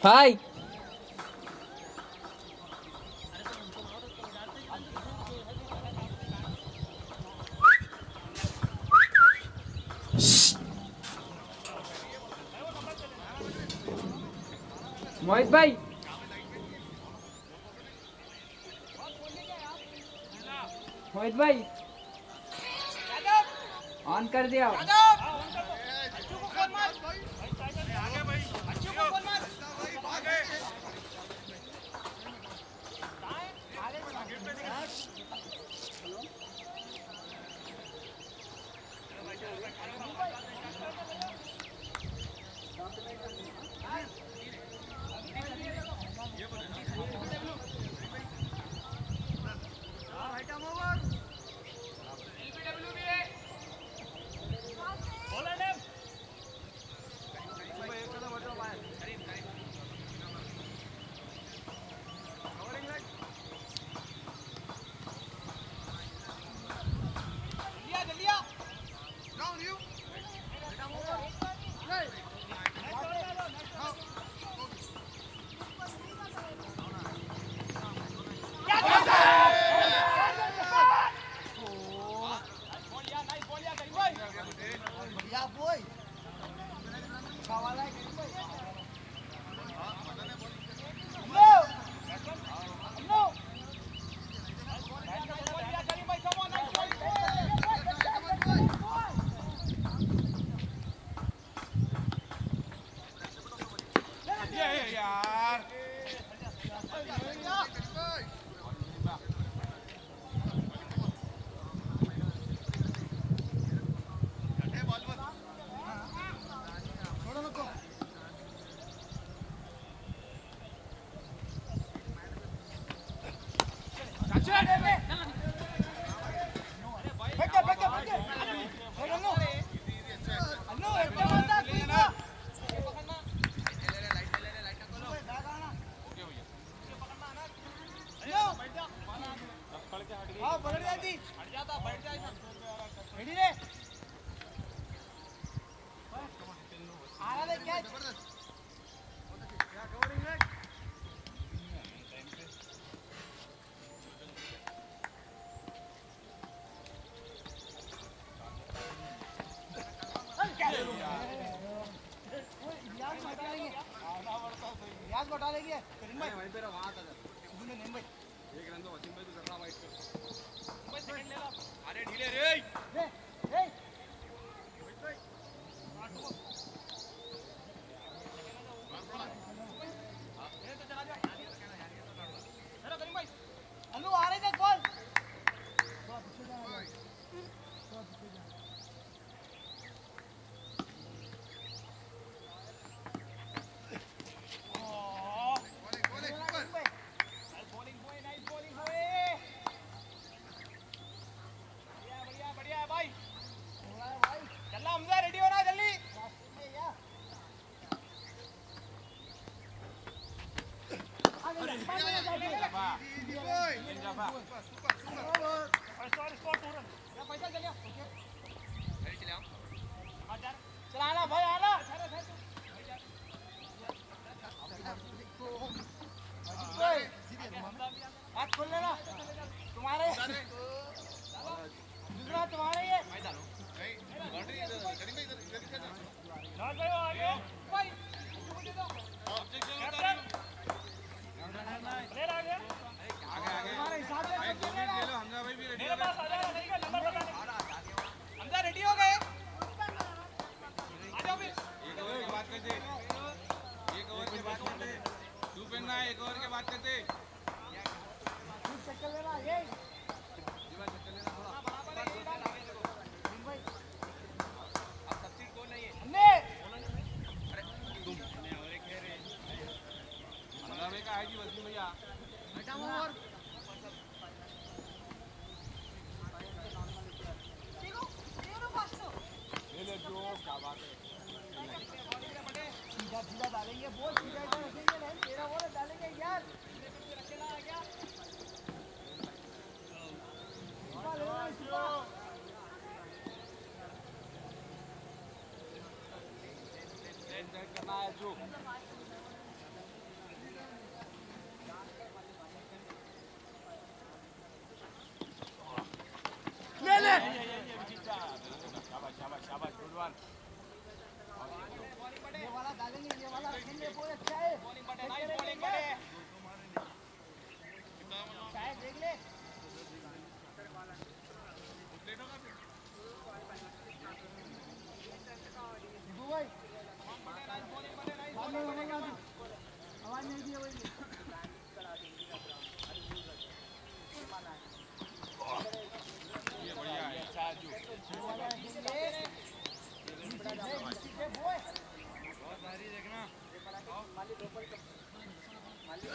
हाय। मोहित भाई, मोहित भाई ऑन कर दिया। चलाना भाई, आना हाथ खोल लेना। तुम्हारे दूसरा तुम्हारे ये हमजा रेडी हो गए। आ जाओ फिर। एक ओवर के बाद करते, एक ओवर के बाद करते, तू पहनना है, एक ओवर के बाद करते। चक्कर लेना ये जीवन चक्कर लेना थोड़ा बराबर है। भाई अब सब्सिडी कौन नहीं है हमने। अरे तुम और एक है रे मंगावे का है जी वसीम भैया। बेटा और ले जो क्या बात है। सीधा सीधा डालेंगे बोल, सीधा रखेंगे नहीं, तेरा बोल डालेंगे यार। रखेला आ गया करना है जो बॉलिंग बटे नाइस बॉलिंग बटे चाहे देख ले भाई नाइस बॉलिंग बटे नाइस आवाज नहीं दी वही ये बढ़िया है अच्छा जो बहुत सारी देखना माली दोपहर माली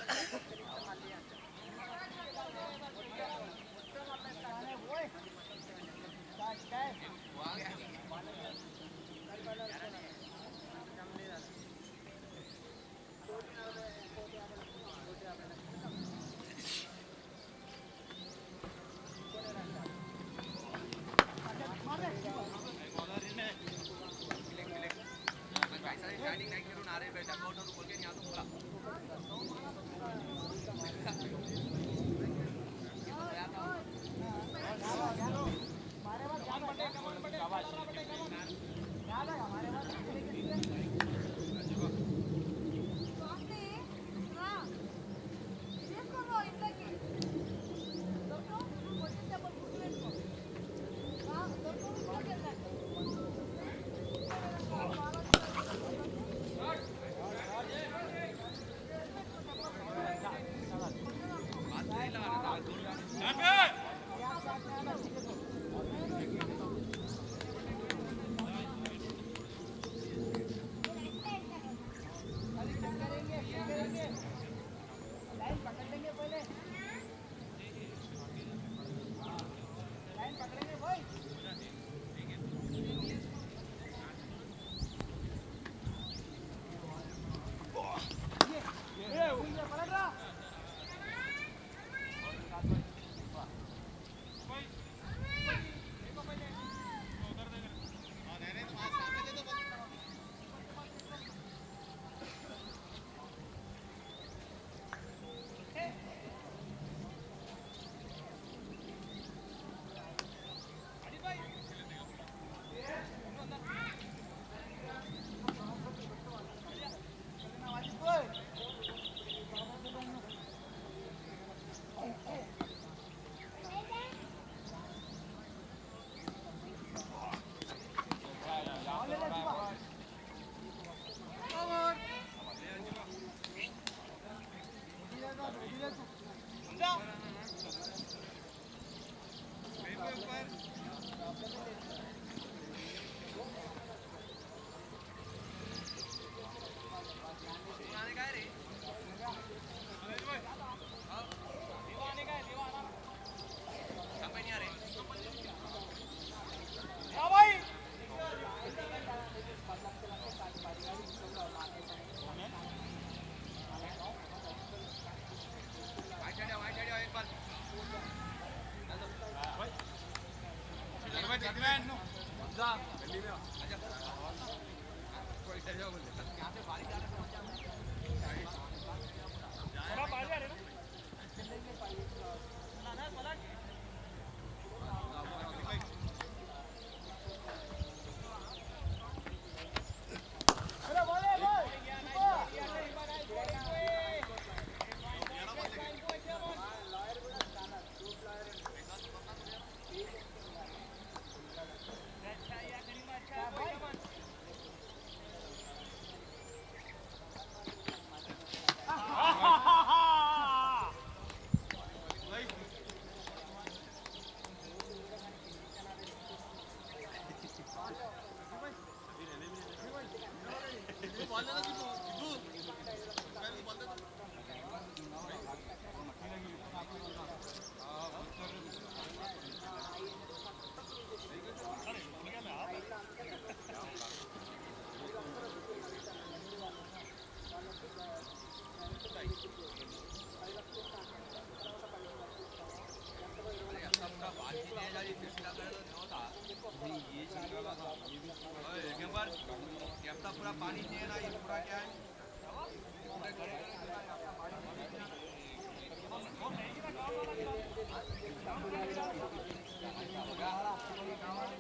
पूरा पानी चाहिए ना ये पूरा क्या है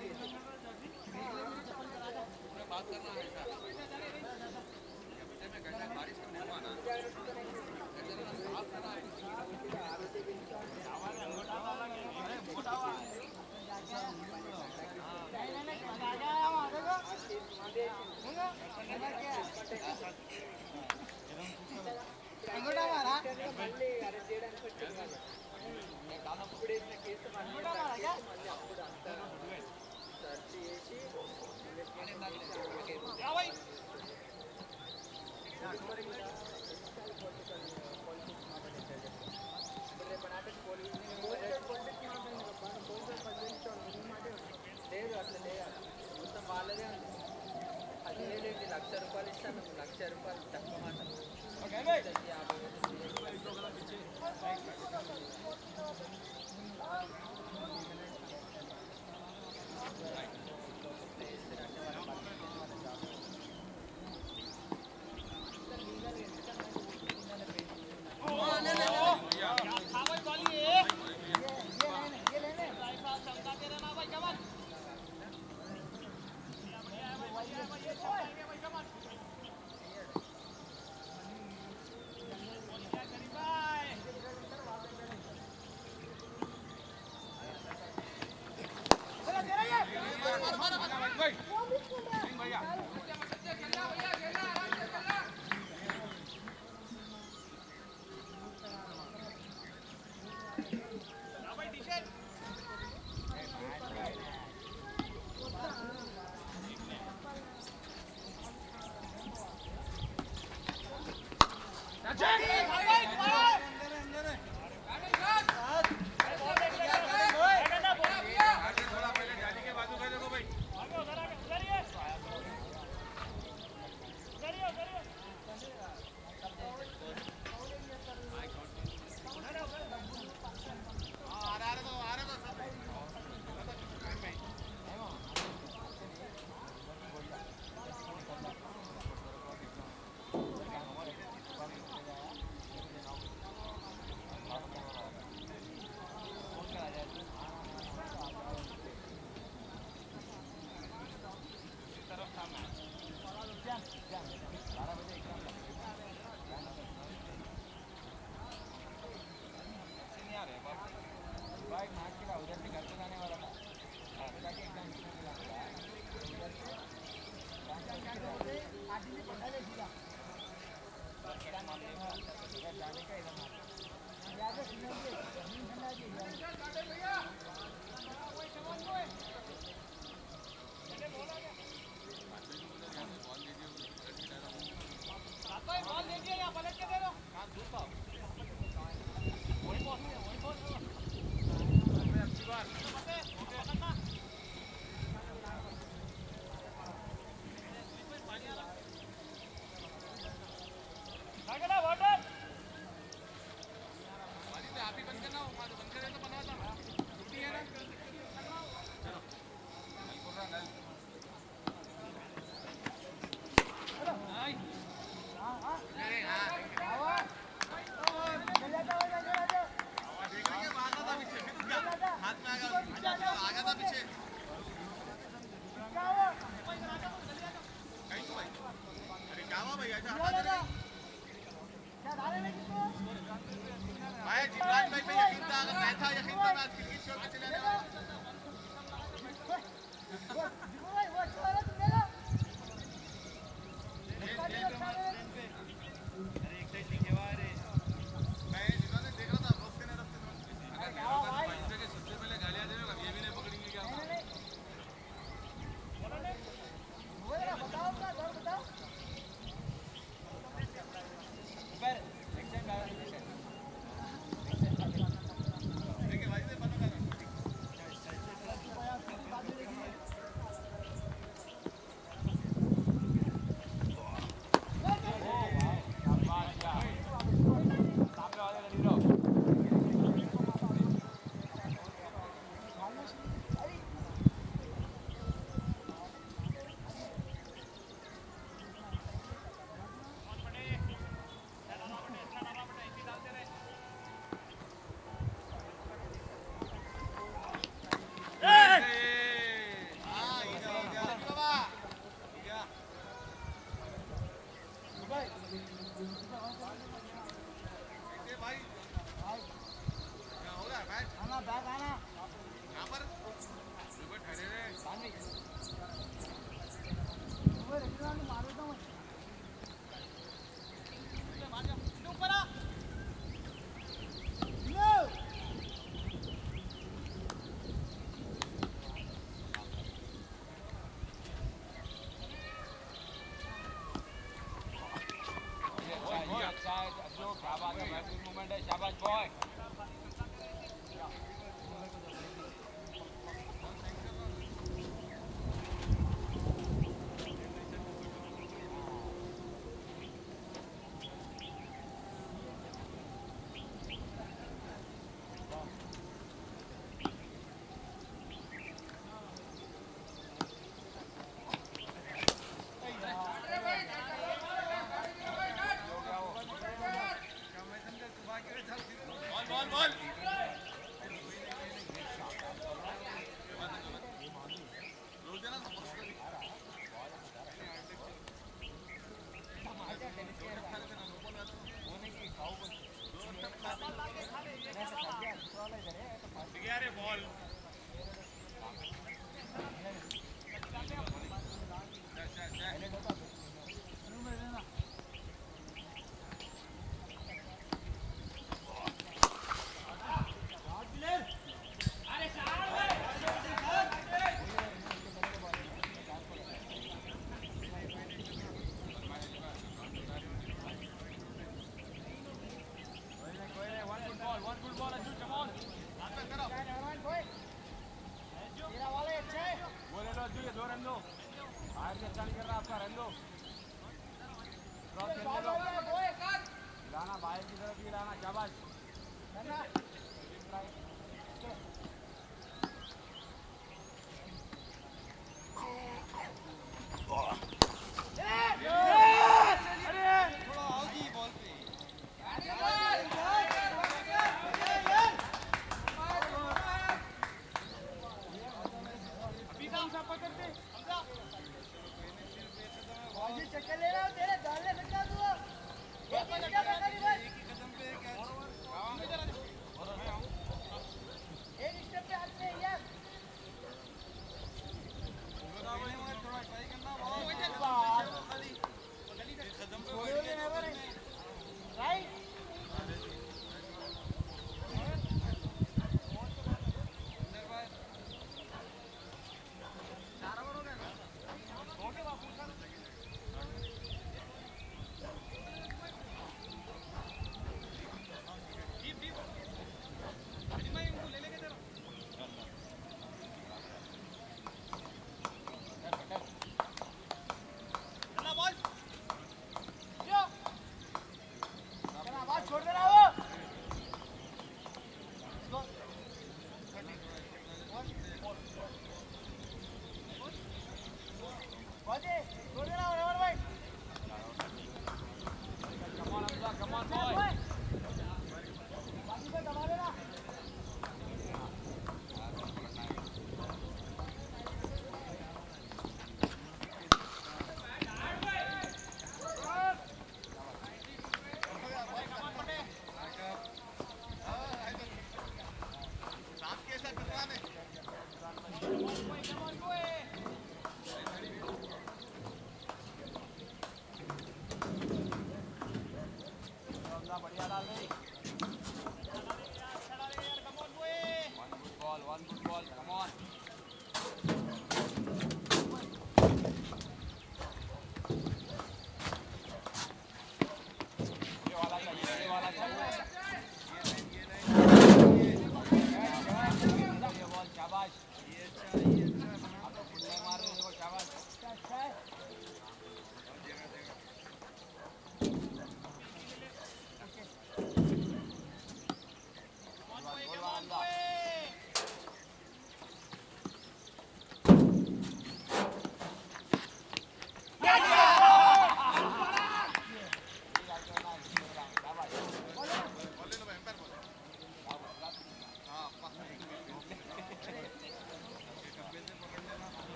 बात करना है ఇప్పుడు వేసిన కేసు మళ్ళీ అప్పుడు అంతా సెర్చ్ చేసి లేదు అట్లా లేదు మొత్తం వాళ్ళదే ఉంది 10,000 ఏంటి ₹1,00,000 ఇస్తాను ₹1,00,000 తక్కువ మాత్రం है अशोक, क्या बात है, बेहतरीन मूवमेंट है, शाबाश बॉय।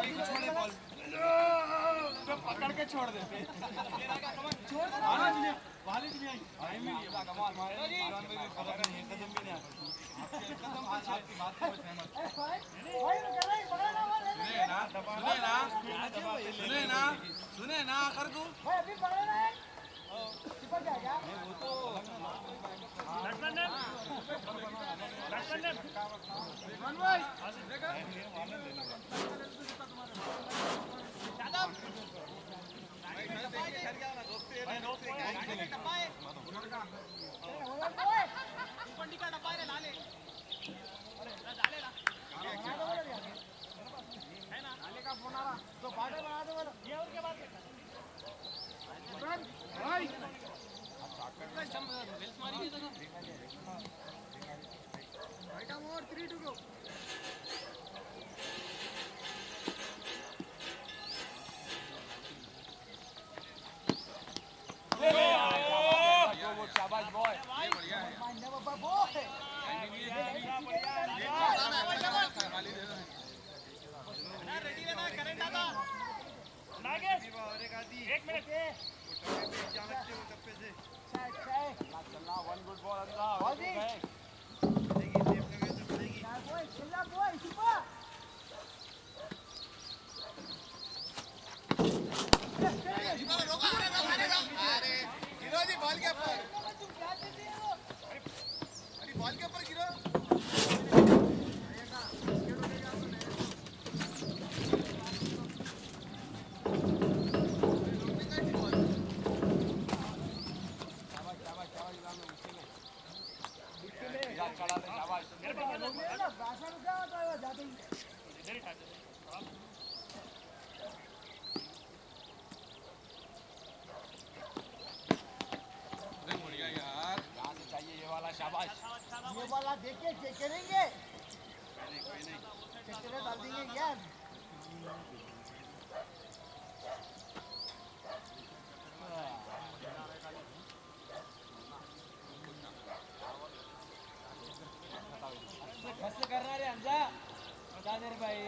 पकड़ के छोड़ देते छोड़ देना वाली भी नहीं टाइम ही नहीं कमाल मारे जी खबर नहीं कदम भी नहीं आपके कदम आपकी बात को सहमत सुने ना कर को भाई अभी पकड़े ना चिपक जाएगा वो तो लक्ष्मण भाई देखा यादव देखिए चेक करेंगे चेक डाल देंगे यार खस करना रे हमजा बता दे रे भाई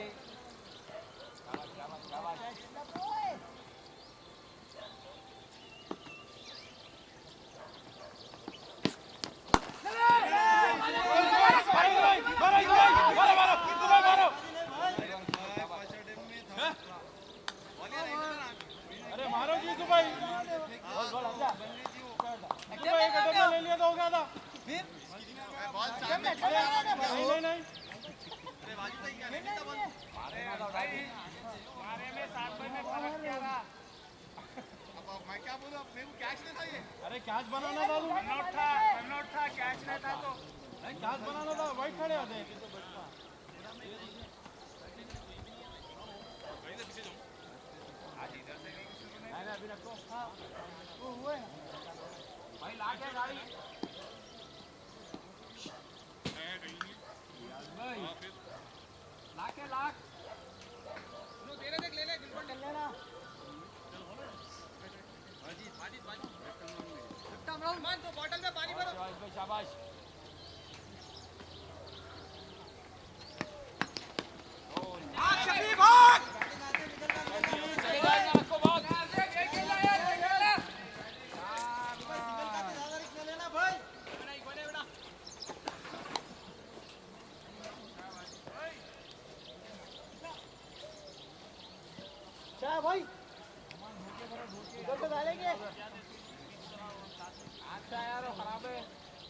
कैच बनाना था रनआउट था कैच नहीं था तो नहीं कैच बनाना था वाइट खड़े आते नहीं अभी रखो वो हुए भाई लाख है गाड़ी भाई लाख है लाख दे रहे देख ले ले बिल्कुल चल लेना मान तो बॉटल में पानी भरो शाबाश भाग शफी भाग आपको भाग क्या भाई इधर डालेंगे अच्छा यार वो खराब है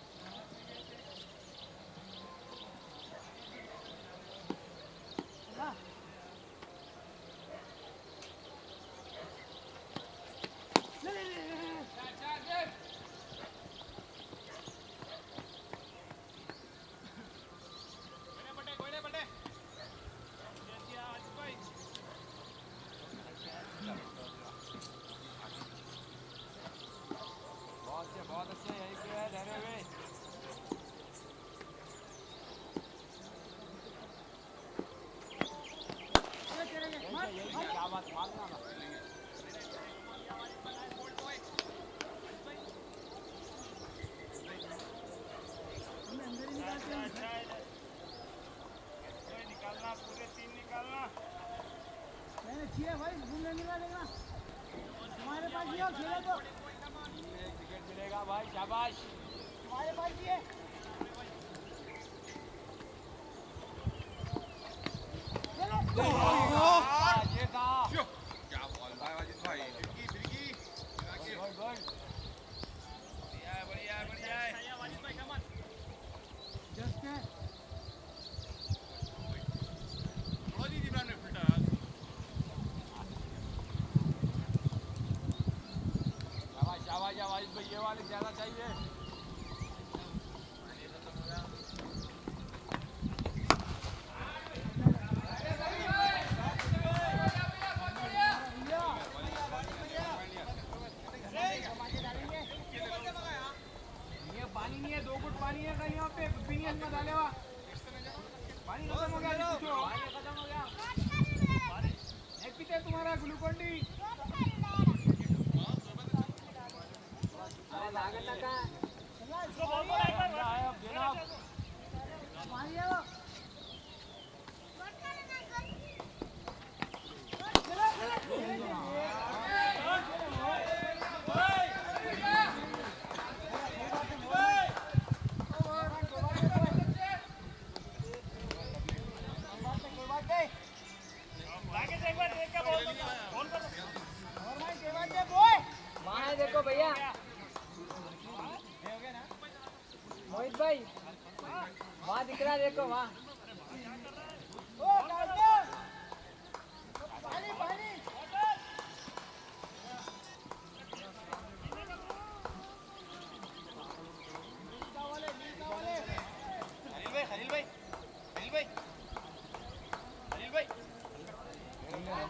बहुत अच्छे यही पे है धरे हुए क्या बात मानना ना निकालना पूरे 3 निकालना नहीं चाहिए भाई घूमने निकालेगा तुम्हारे पास ये खेलो तो मिलेगा भाई, शाबाश। हमारे पास ये ये था। क्या बॉल भाई वाजिद भाई, फिरकी फिरकी गुड गुड। बढ़िया है, बढ़िया है। थोड़ा दी इमरान ने फिल्टर आज। शाबाश शाबाश शाबाश भाई, ये वाले ज्यादा चाहिए। ये पानी नहीं है, 2 गुट पानी है कहीं यहाँ पे, भी नहीं अंदर डाले हुआ। पानी खत्म हो गया, पानी खत्म हो गया। एक पीते तुम्हारा ग्लूकोन डी। अरे लागत नका अब देना आप। वहाँ है देखो भैया मोहित भाई, वहाँ दिख रहा है देखो वहाँ। पानी पानी खलील भाई, खलील भाई, खलील भाई, खलील भाई।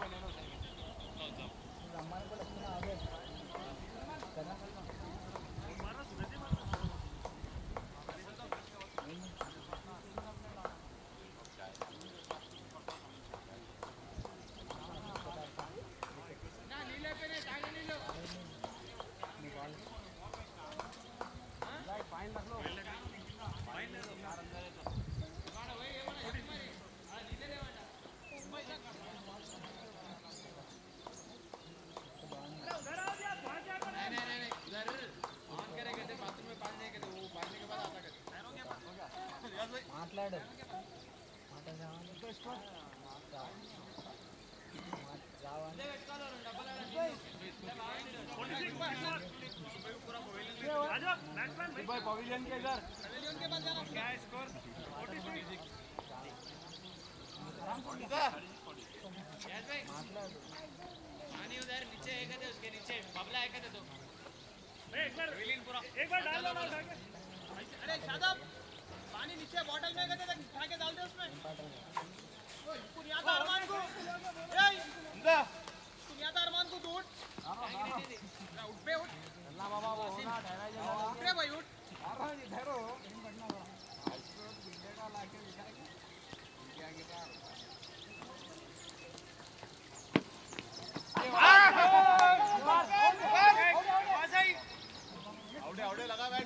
మాట్లాడు भाई पवेलियन के इधर, क्या है स्कोर? पानी उधर नीचे एक है, उसके नीचे बबला एक है तो एक बार डाल दो ना उठा के। अरे शादाब, पानी नीचे बॉटल में गए उठा के डाल दे उसमें। कुनियाता अरमान को, कुनियाता अरमान को दूध उठ पे उठ ना बाबा वो होना ठहरा जगह। उठ रे भाई उठ। ठहरो। आउटे लगा बैठ।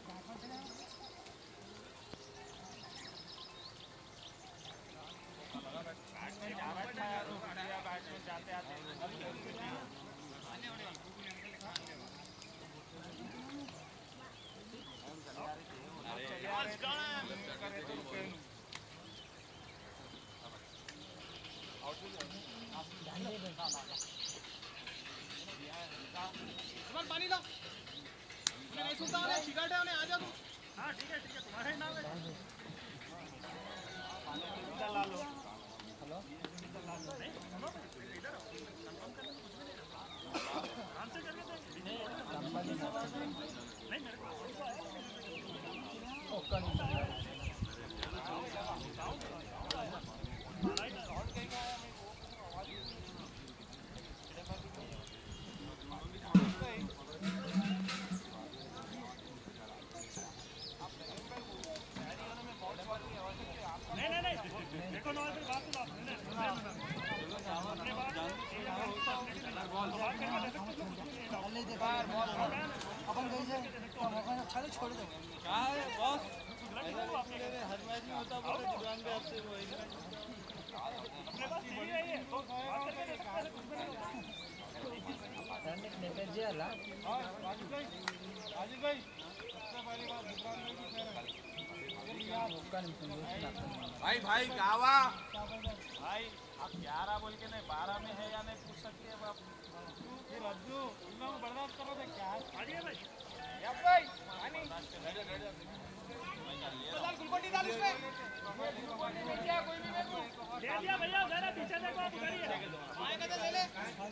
जाते आते पानी लो, नहीं सुनता उन्हें, सिगरेट है उन्हें, आ जा तू। हाँ ठीक है तुम्हारे नाम है। ला लो। देखो ना बात तो अपन कैसे खाली छोड़ दो कहाँ है बॉस? हर मैच में होता है दुकान पे आपसे वो अपने पास टीवी है ये, तो बात करके नेपेज చేయాలా राजीव भाई सबसे पहली बात दुकान में भी कह रहे हैं ఒక్క నిమిషం చూస్తున్నా भाई भाई गावा भाई आप 11 बोल के नहीं 12 में है या नहीं पूछ सकते अब आप फिर रज्जू इन लोगों को बर्दाश्त करो तो क्या है भाई या भाई पानी डाल गुलकोटी डाल इसमें गुलकोटी ले दिया कोई भी मेरे को दे दिया भैया जरा पीछे देखो आप उधर ही है आएगा तो ले ले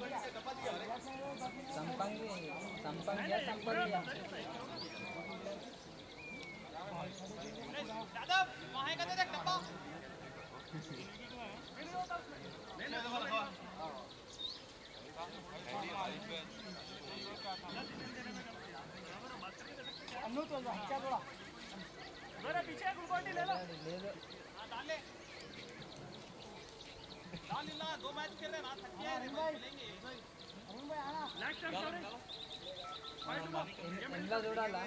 संपंगिया दादा वहां का देख डब्बा अन्नू तो क्या थोड़ा जरा पीछे गुलकोटी ले लो हां डाल ले डाल ला 2 मैच खेल रहे ना थक गया है खेलेंगे अरुण भाई आना नेक्स्ट टाइम ఎండ్లా చూడాలా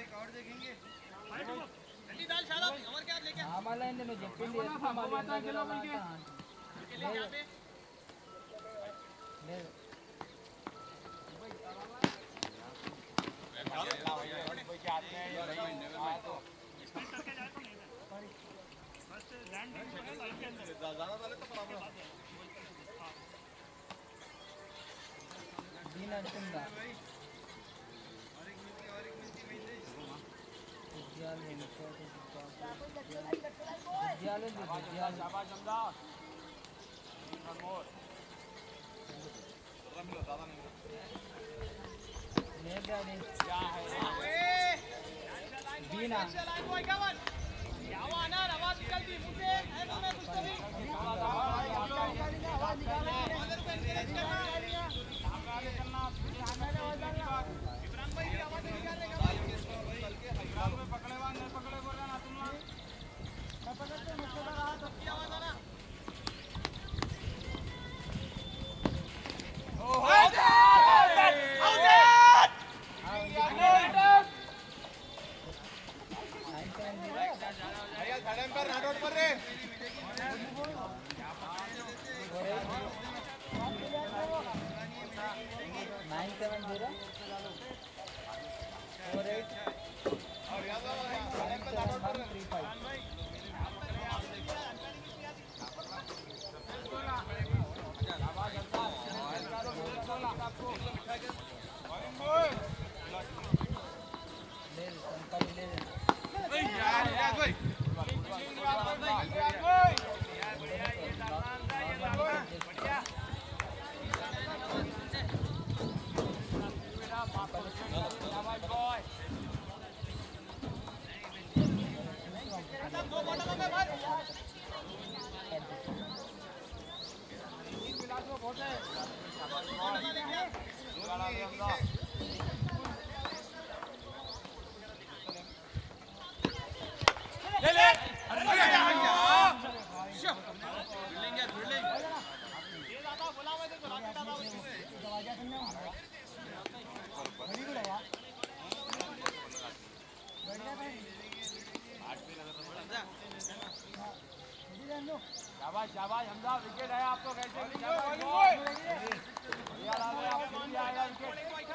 जल्दी डाल शादाब और क्या लेके ఆమాలా ఏంది నువ్వు చెప్పింది చేస్తా మళ్ళీ ఎండ్లా చూడాలా అంట. ले यहां पे లేదు దీని అంటుందా విద్యాలు లేదు డాడీ దీనా चलाए बॉय कवन क्या हुआ ना आवाज निकलती मुंह से है तुम्हें कुछ कभी इमरान भाई की आवाज निकालने का इमरान में पकड़े हुआ नहीं पकड़े बोल रहा ना तुम लोग पकड़ते मुझको रहा सबकी आवाज आना शाबाश हमजा विकेट है आपको कैसे भी बढ़िया डाल रहे आप भी आएगा विकेट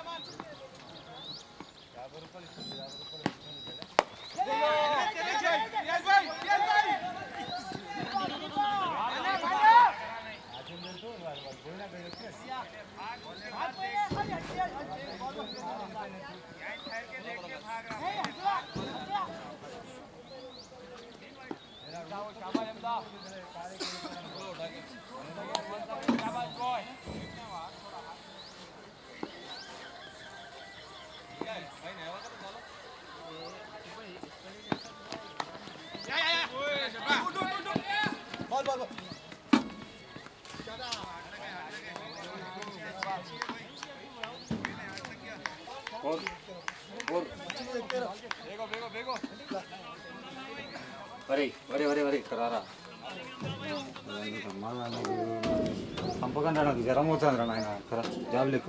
करारा చంపకండి నాకు జ్వరం అవుతుంది రా నాయన కదా జాబ్ లెక్క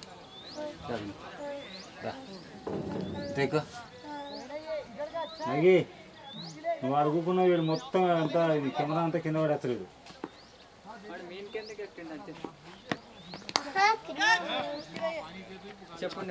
నగి నువ్వు అడుగుకున్నావు వీడు మొత్తం అంతా కెమెరా అంతా కింద పడేస్తలేదు మీన్ కిందకి ఎక్కిండి అంతే చెప్పండి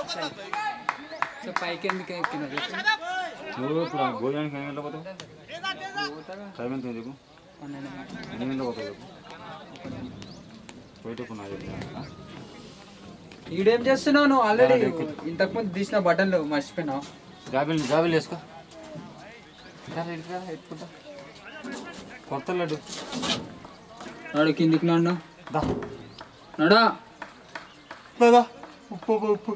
సో పైకి ఎందుకు ఎక్కినారు నువ్వు ఇప్పుడు భోజనానికి ఎన్ని గంటలకు పోతావు? టైం ఎంత చెప్పు, ఎన్ని గంటలకు పోతావు చెప్పు. పోయేటప్పుడు నాకు చెప్పినా ఈడేం చేస్తున్నావు నువ్వు? ఆల్రెడీ ఇంతకుముందు తీసిన బటన్లు మర్చిపోయినావు. జాబిల్ వేసుకో, ఎత్తుకుంటా. కొత్త లడ్డు నాడు కిందికి నాడు దా నడా దాదా ఉప్పు ఉప్పు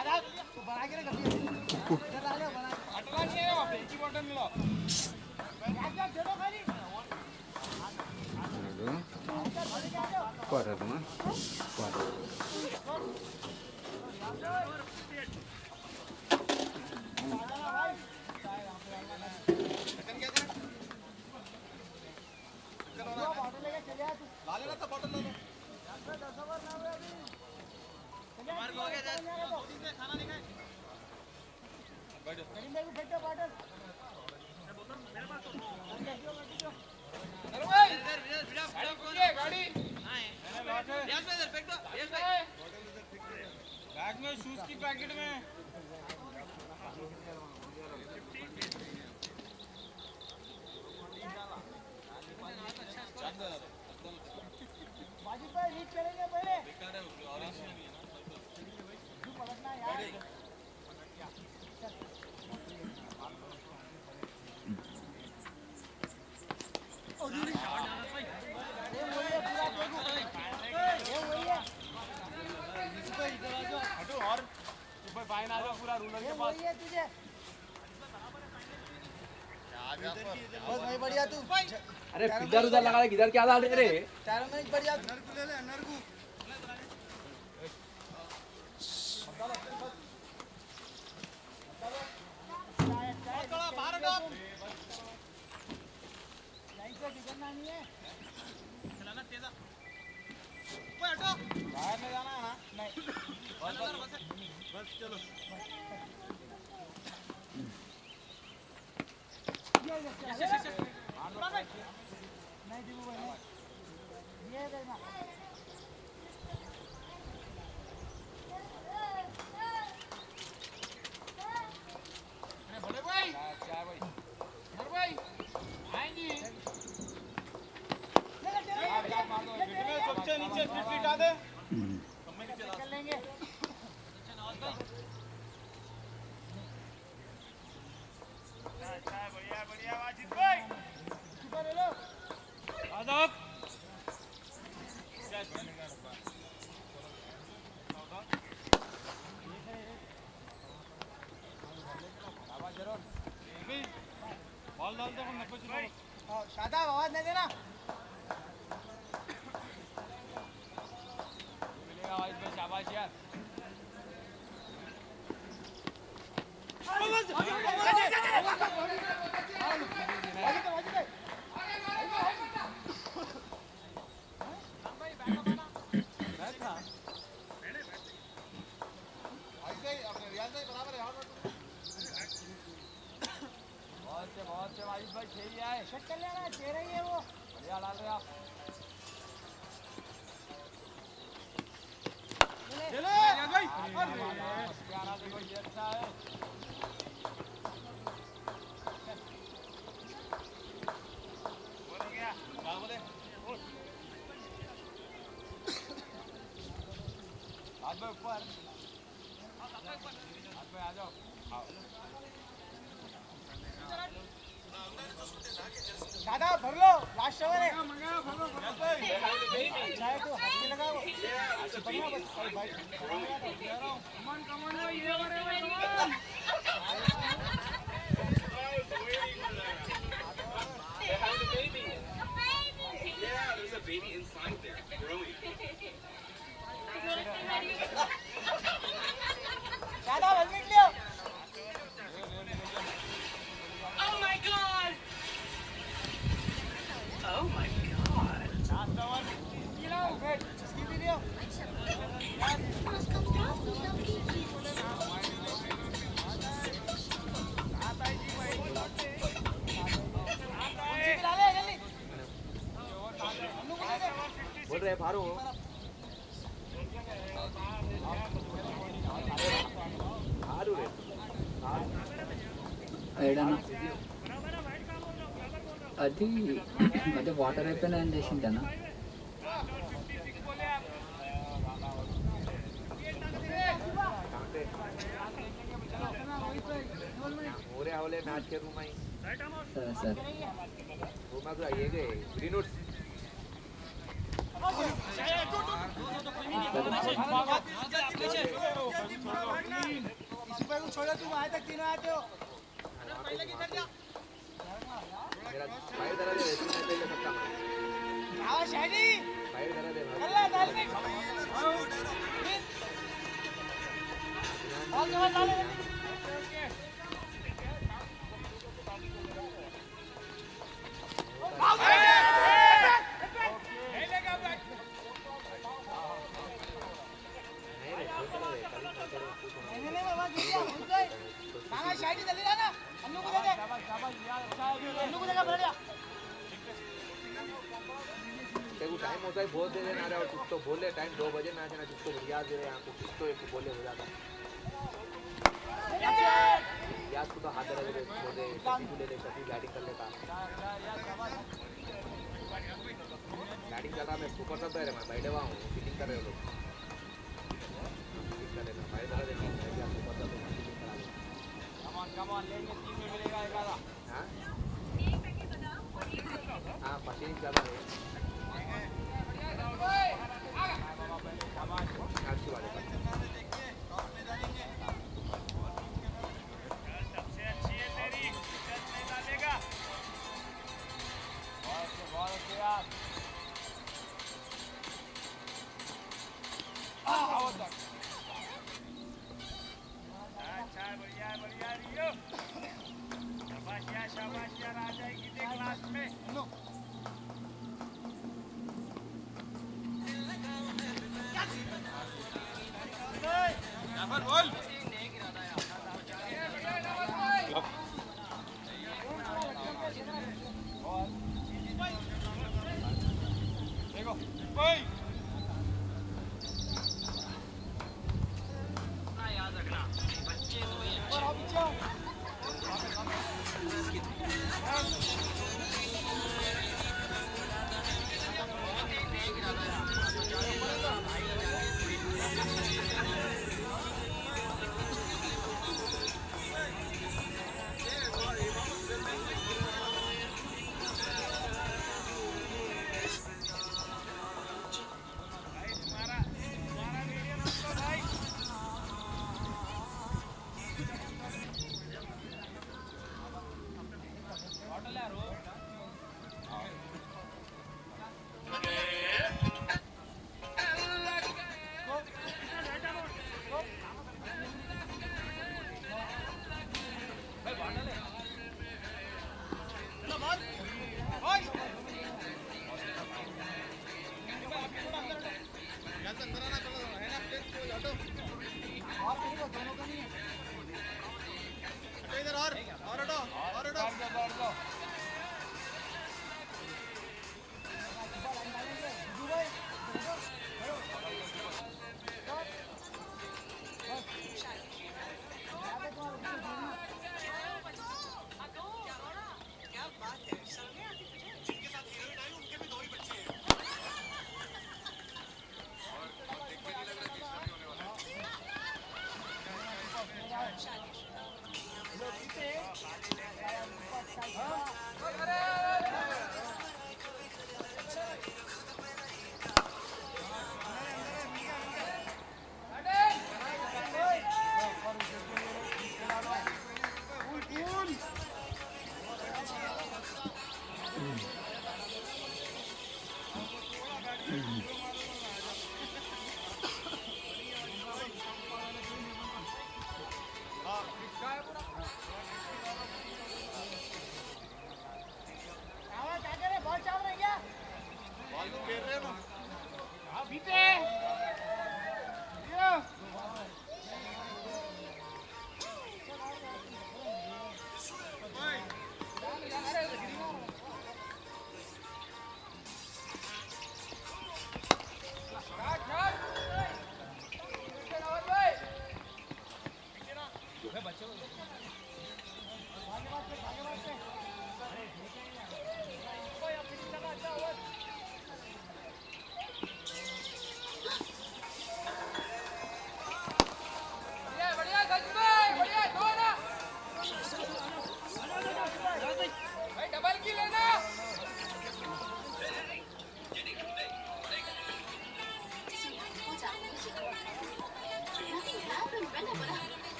క్వార్టర్మా క్వార్టర్ बैग में शूज की पैकेट में बस भाई बढ़िया तू अरे इधर उधर लगा दे, इधर क्या डाल रहे रे? चारों में बढ़िया नरकू ले ले नरकू बाहर में जाना है ना? नहीं बस चलो बड़े भाई क्या भाई बड़े भाई आएंगी सबसे नीचे फिट आ दे चल लेंगे बढ़िया बढ़िया वाजिद भाई ले लो आदाब बॉल डाल दो हम नब्बे चलो शादाब आवाज नहीं देना मिलेगा वाजिद भाई शाबाश यार बहुत से वाजिद भाई खेल आए चल लेना चेहरा ही है वो बढ़िया डाल रहे आप चलो यार भाई प्यारा देखो ये अच्छा है बोल गया क्या बोले हाथ पे ऊपर हाथ पे आ जाओ दादा भर लो लास्ट ओवर है चाहे तो हाथ में लगाओ बढ़िया बस भाई कमान कमान ये बड़े भाई दादा हेलमेट लियो बोल रहे फारू ఏడన్నా అది అంటే వాటర్ అయిపోయినా అని చేసింటానా मोरे आवले मैच के रूम आई సరే సరే रूम में तो आइए गए ग्रीन वुड्स छोड़ो तुम आए तक तीनों आते हो मेरा फाइव दरा दे वैसे नहीं ले सकता मैं आओ शादी फाइव दरा दे अल्लाह डाल दे और कहां डाल दे टाइम होता है बहुत देर ना रहा और कुछ तो बोले टाइम 2 बजे मैच है ना जिसको रियाज दे यहाँ को कुछ तो एक बोले हो जाता रियाज को तो हाथ दे रहे बोले शफी को ले ले शफी बैटिंग कर लेता बैटिंग कर रहा मैं सुपर सब है मैं बैठे हुआ हूँ फील्डिंग कर रहे हो लोग फील्डिंग कर लेना भाई दरा दे नहीं है आप सुपर सब फील्डिंग करा लो कम ऑन लेंगे 3 में मिलेगा 11 हां हां पसीन कर रहा है अच्छी बात है सबसे अच्छी है तेरी चल नहीं डालेगा बहुत यार अच्छा बढ़िया बढ़िया रियो शाबाश यार आ जाएगी देख लास्ट में बोल देखो भाई याद रखना बच्चे तो ये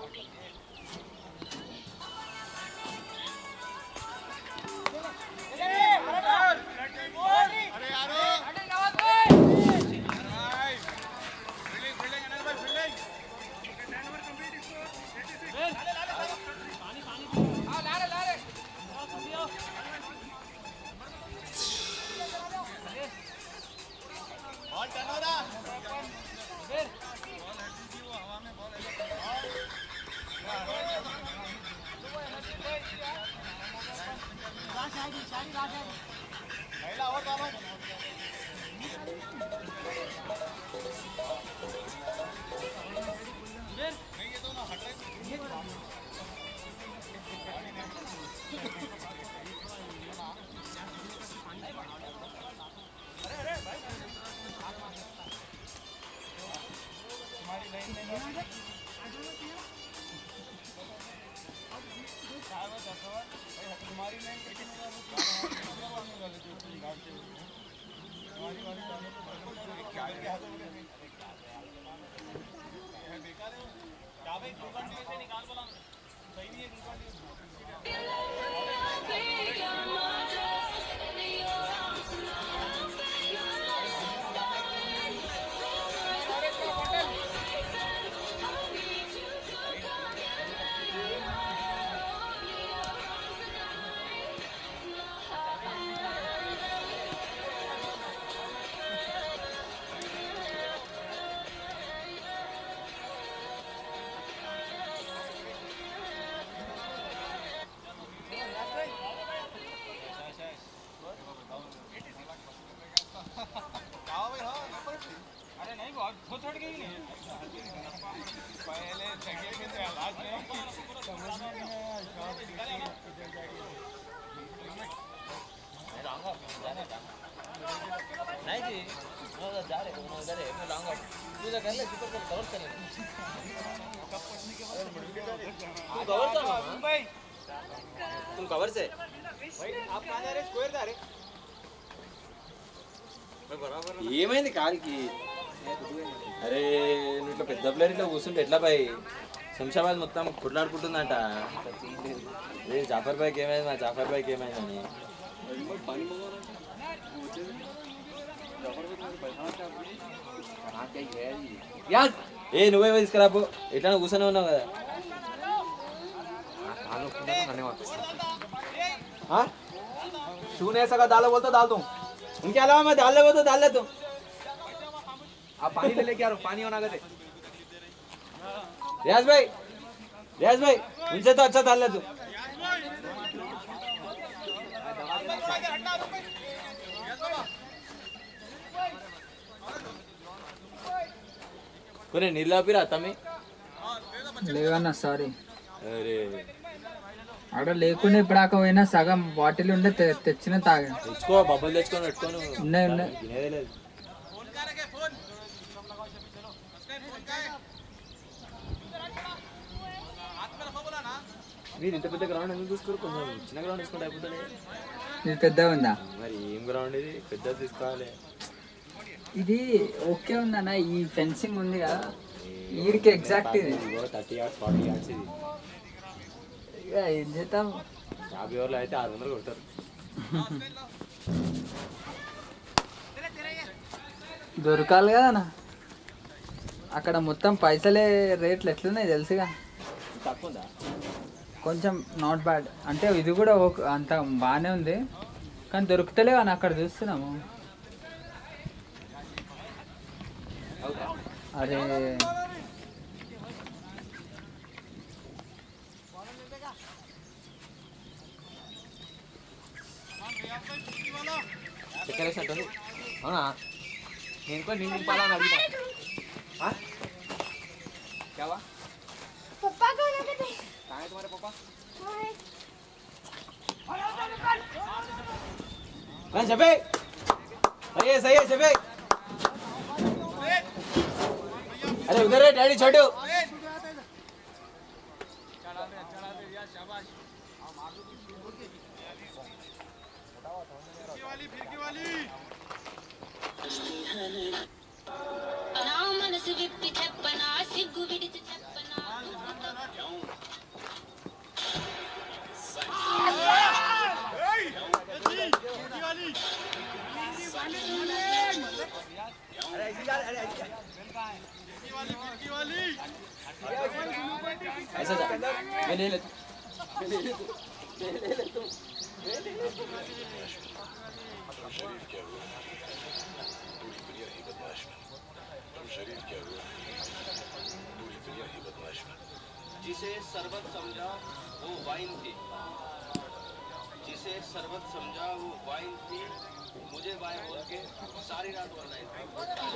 नहीं जी वो जा रहे वो उधर है मैं लाऊंगा तू जा कर ले सुपर कर कवर कर ले तू कवर कर भाई तुम कवर से भाई आप कहां जा रहे स्क्वायर जा रहे मैं बराबर ఏమైంది కాలికి అరే నువ్వు ఇట్లా పెద్ద ప్లేయర్ ఇట్లా కూర్చుంటే ఎట్లా భాయ్ శంషాబాద్ మొత్తం కొట్లాడుకుంటుందంట ఏ జాఫర్ భాయ్కి ఏమైంది మా జాఫర్ భాయ్కి ఏమైందని ఏ నువ్వే తీసుకురాబో ఎట్లా కూర్చొని ఉన్నావు కదా शून्य ऐसा का डालो बोलता डाल दूं उनके अलावा मैं डाल ले तो डाल ले तुम आप पानी ले लेके आ रहे हो पानी होना करे रियाज भाई उनसे तो अच्छा डाल ले तू कोने नीला भी रहता मैं లేవన్నా సారీ अरे అక్కడ లేకుండా ఇప్పుడు ఆక పోయినా సగం బాటిల్ ఉండే తెచ్చిన తాగా తెచ్చుకో బబ్బులు తెచ్చుకొని పెట్టుకోను ఉన్నాయి ఉన్నాయి తినేదే లేదు మీరు ఇంత పెద్ద గ్రౌండ్ ఎందుకు తీసుకోరు కొంచెం చిన్న గ్రౌండ్ తీసుకుంటే అయిపోతుంది ఇది పెద్దగా ఉందా మరి ఏం గ్రౌండ్ ఇది పెద్దది తీసుకోవాలి ఇది ఓకే ఉందన్న ఈ ఫెన్సింగ్ ఉంది కదా వీడికి ఎగ్జాక్ట్ ఇది 30 yards 40 yards ఇది ఇక ఏం చేద్దాం 50 ఓవర్లు అయితే 600 కొడతారు దొరకాలి కదనా అక్కడ మొత్తం పైసలే రేట్లు ఎట్లున్నాయి తెలుసుగా తక్కువ ఉందా కొంచెం నాట్ బ్యాడ్ అంటే ఇది కూడా అంత బాగానే ఉంది కానీ దొరుకుతలేవు అని అక్కడ చూస్తున్నాము అరే చక్కెర వేసినట్టు అవునా నేను కూడా నీళ్ళు నింపాలని అడుగుతా क्या हुआ पप्पा को ना दे कहाँ है तुम्हारे पापा हाँ शफे सही है शफे अरे उधर है डैडी छोटू నా మనసు విప్పి చెప్పనా సిగ్గు విడిచి చెప్పనా ऐसा जा मैं ले लेता जिसे शरबत समझा वो वाइन थी, जिसे शरबत समझा वो वाइन थी, मुझे बाय बोल के सारी रात ऑनलाइन थी।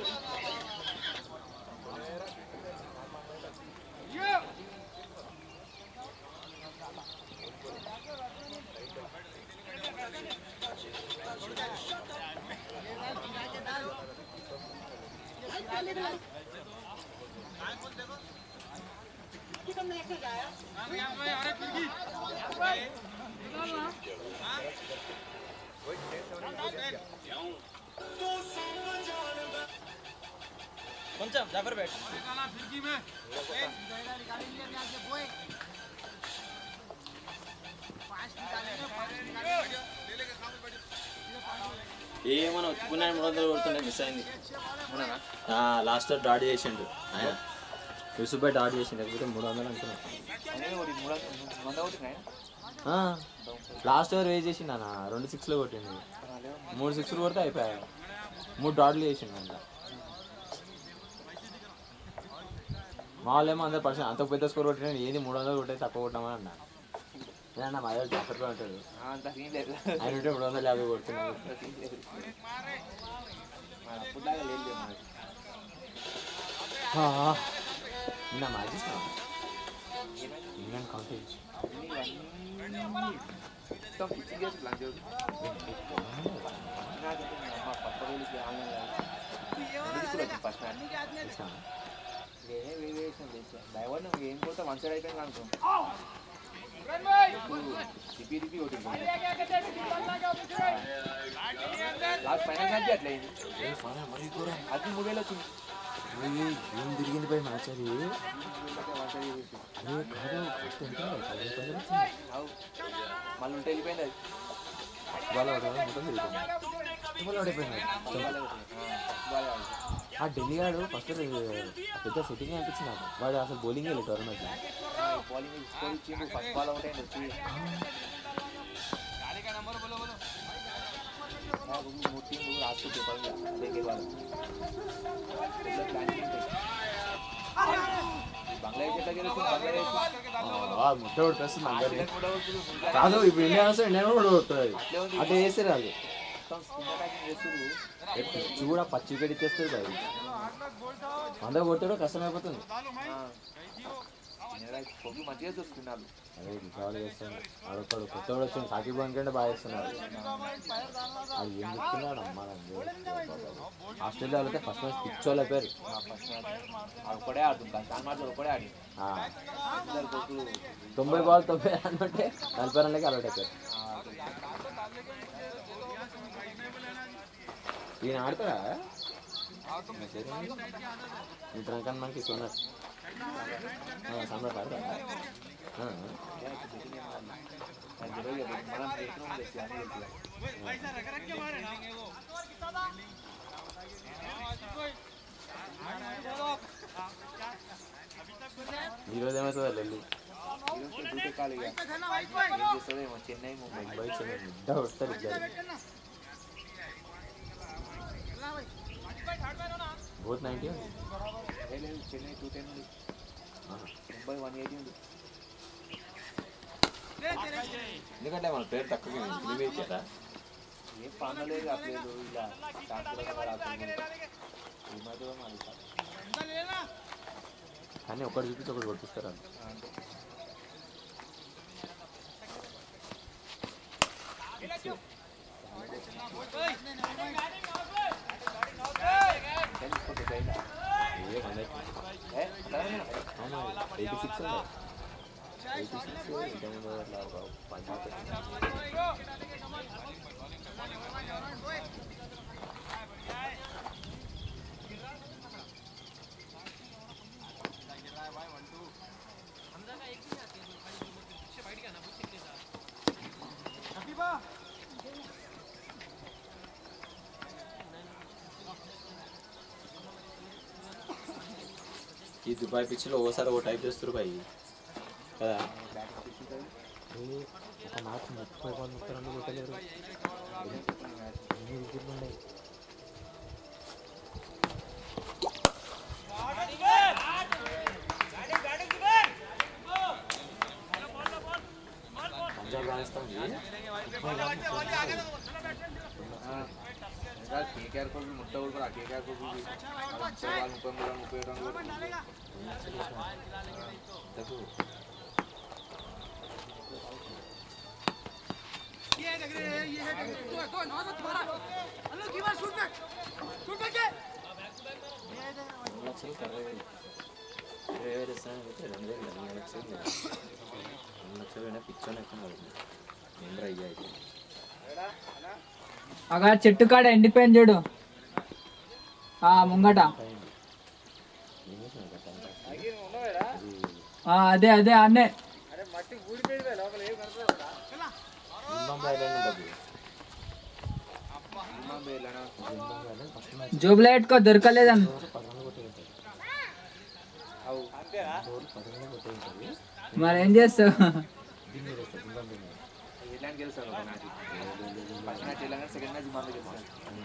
కొంచెం జాఫర్ बैठ ఏమన్నా ఉత్తుకున్నా 300 కొడుతుండే మిస్ అయింది లాస్ట్ డాట్ చేసిండు ఆయన యూసుఫ్ భాయ్ డాట్ చేసిండు లేకపోతే 300 అనుకున్నా లాస్ట్ ఓవర్ వేసి చేసిండు అన్న 2 6లు కొట్టిండు 3 6లు కొడితే అయిపోయాయి 3 డాట్లు చేసిండు అందులో మా వాళ్ళేమో 100% అంత పెద్ద స్కోర్ కొట్టినా ఏది 300 కొట్టే తక్కువ కొట్టామని అన్నా నేనన్నా మా దగ్గర జాఫర్గా ఉంటాడు ఆయన ఉంటే 350 కొడుతున్నాడు నిన్న మ్యాచ్ చూసినా ఇంగ్లాండ్ కౌంటేజ్ డ్రైవర్ నువ్వు ఏం పోతే వన్ సైడ్ అయిపోయింది అనుకో రిపీ ఒకటి లాస్ట్ ఫైనల్ మ్యాచ్ అట్లా అయింది అది 3000 వచ్చింది ఏం తిరిగింది పోయి మ్యాచ్ అది మళ్ళీ ఉంటే వెళ్ళిపోయింది అది ఆ ఢిల్లీ గాడు ఫస్ట్ పెద్ద సెట్టింగ్ అనిపించింది నాకు వాడు అసలు బౌలింగ్ వెళ్ళి టోర్నమెంట్లో బౌలింగ్ స్కోర్ ఇచ్చిండు ఫస్ట్ బాల్ అవుట్ అయింది వచ్చి మూడు టీంలు రాసుకుంటే బంగ్లాదేశ్ ఎట్లా గెలుస్తుంది ముట్ట కొట్టేస్తుంది అందరినీ కాదు ఇప్పుడు ఇండియా వస్తే ఇండియా కూడా కొడుతుంది అట్లా చేస్తే రాదు కూడా పచ్చి వికెట్ ఇచ్చేస్తుంది కాదు అందరూ కొట్టాడో కష్టమైపోతుంది మంచిగా చూస్తున్నారు అదే కావాలి చేస్తాను అదొక్కడు కొత్తవాడు వచ్చింది సాకిబ్ ఖాన్ కంటే బాగా చేస్తున్నాడు అది ఏం చెప్తున్నాడు అమ్మా ఆస్ట్రేలియాలో అయితే ఫస్ట్ మ్యాచ్ పిచ్చోళ్ళ పేరు ఒకడే ఆడుతుంది దాని మాట ఒకడే ఆడి 90 బాల్ 90 అంటే 40 రన్లకి అలవాటు అయిపోయారు ఈయన ఆడతాడా ఇంతకన్నా మనకి సోనర్ సమ్రాట్ ఆడతాడా ఈరోజు ఏమవుతుందా ఢిల్లీ చెన్నై ముంబై ముద్ద కొడతారు ఇద్దరు బోత్ 90 ఉంది చెన్నై 210 ఉంది ముంబై 180 ఉంది ఎందుకంటే మన పేరు తక్కువ కదా ఏం పానలేదు ఆ పేరు ఇలా కానీ ఒకటి చూపించి ఒకటి కొట్టిస్తారు అంత ఈ దుబాయ్ పిచ్చిలో ఓసారి ఓ టైప్ చేస్తారు భయ్ కదా. ఒక మ్యాచ్ 30 రన్లు కొట్టలేరు. ఎన్ని వికెట్లు ఉన్నాయి. పంజాబ్ రాజస్థాన్ కేకేఆర్ కోర్టు ముట్ట కూడా కేకేఆర్ కోర్టు 30 రన్లు అగా చెట్టు కాడ ఎండిపోయింది చూడు ముంగట. అదే అదే అన్నే జోబులో పెట్టుకో దొరకలేదని. మరి ఏం చేస్తావు? గెలుస్తారు ఫస్ట్ మ్యాచ్ వెళ్ళాక సెకండ్ మ్యాచ్ జింబాబ్వే గెలుస్తారు.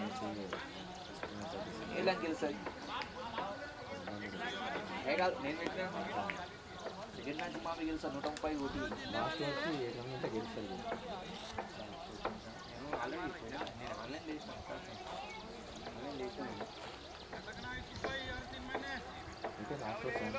గెలుస్తుంది కాదు నేను పెట్టినా సెకండ్ మ్యాచ్ జింబాబ్వే గెలుస్తారు 130 కొట్టి లాస్ట్ వచ్చి 7 రన్లు అంటే గెలుస్తారు. నేను ఆల్రెడీ ఆన్లైన్ చేసాను అంటే లాస్ట్ వచ్చాను.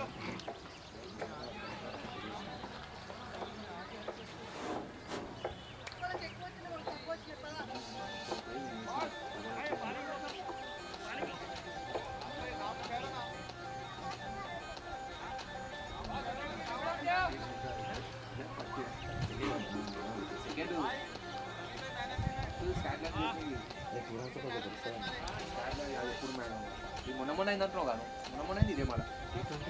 మొన్న అయింది అంటున్నావు కాదు మొన్న అయింది ఇదే మళ్ళీ T20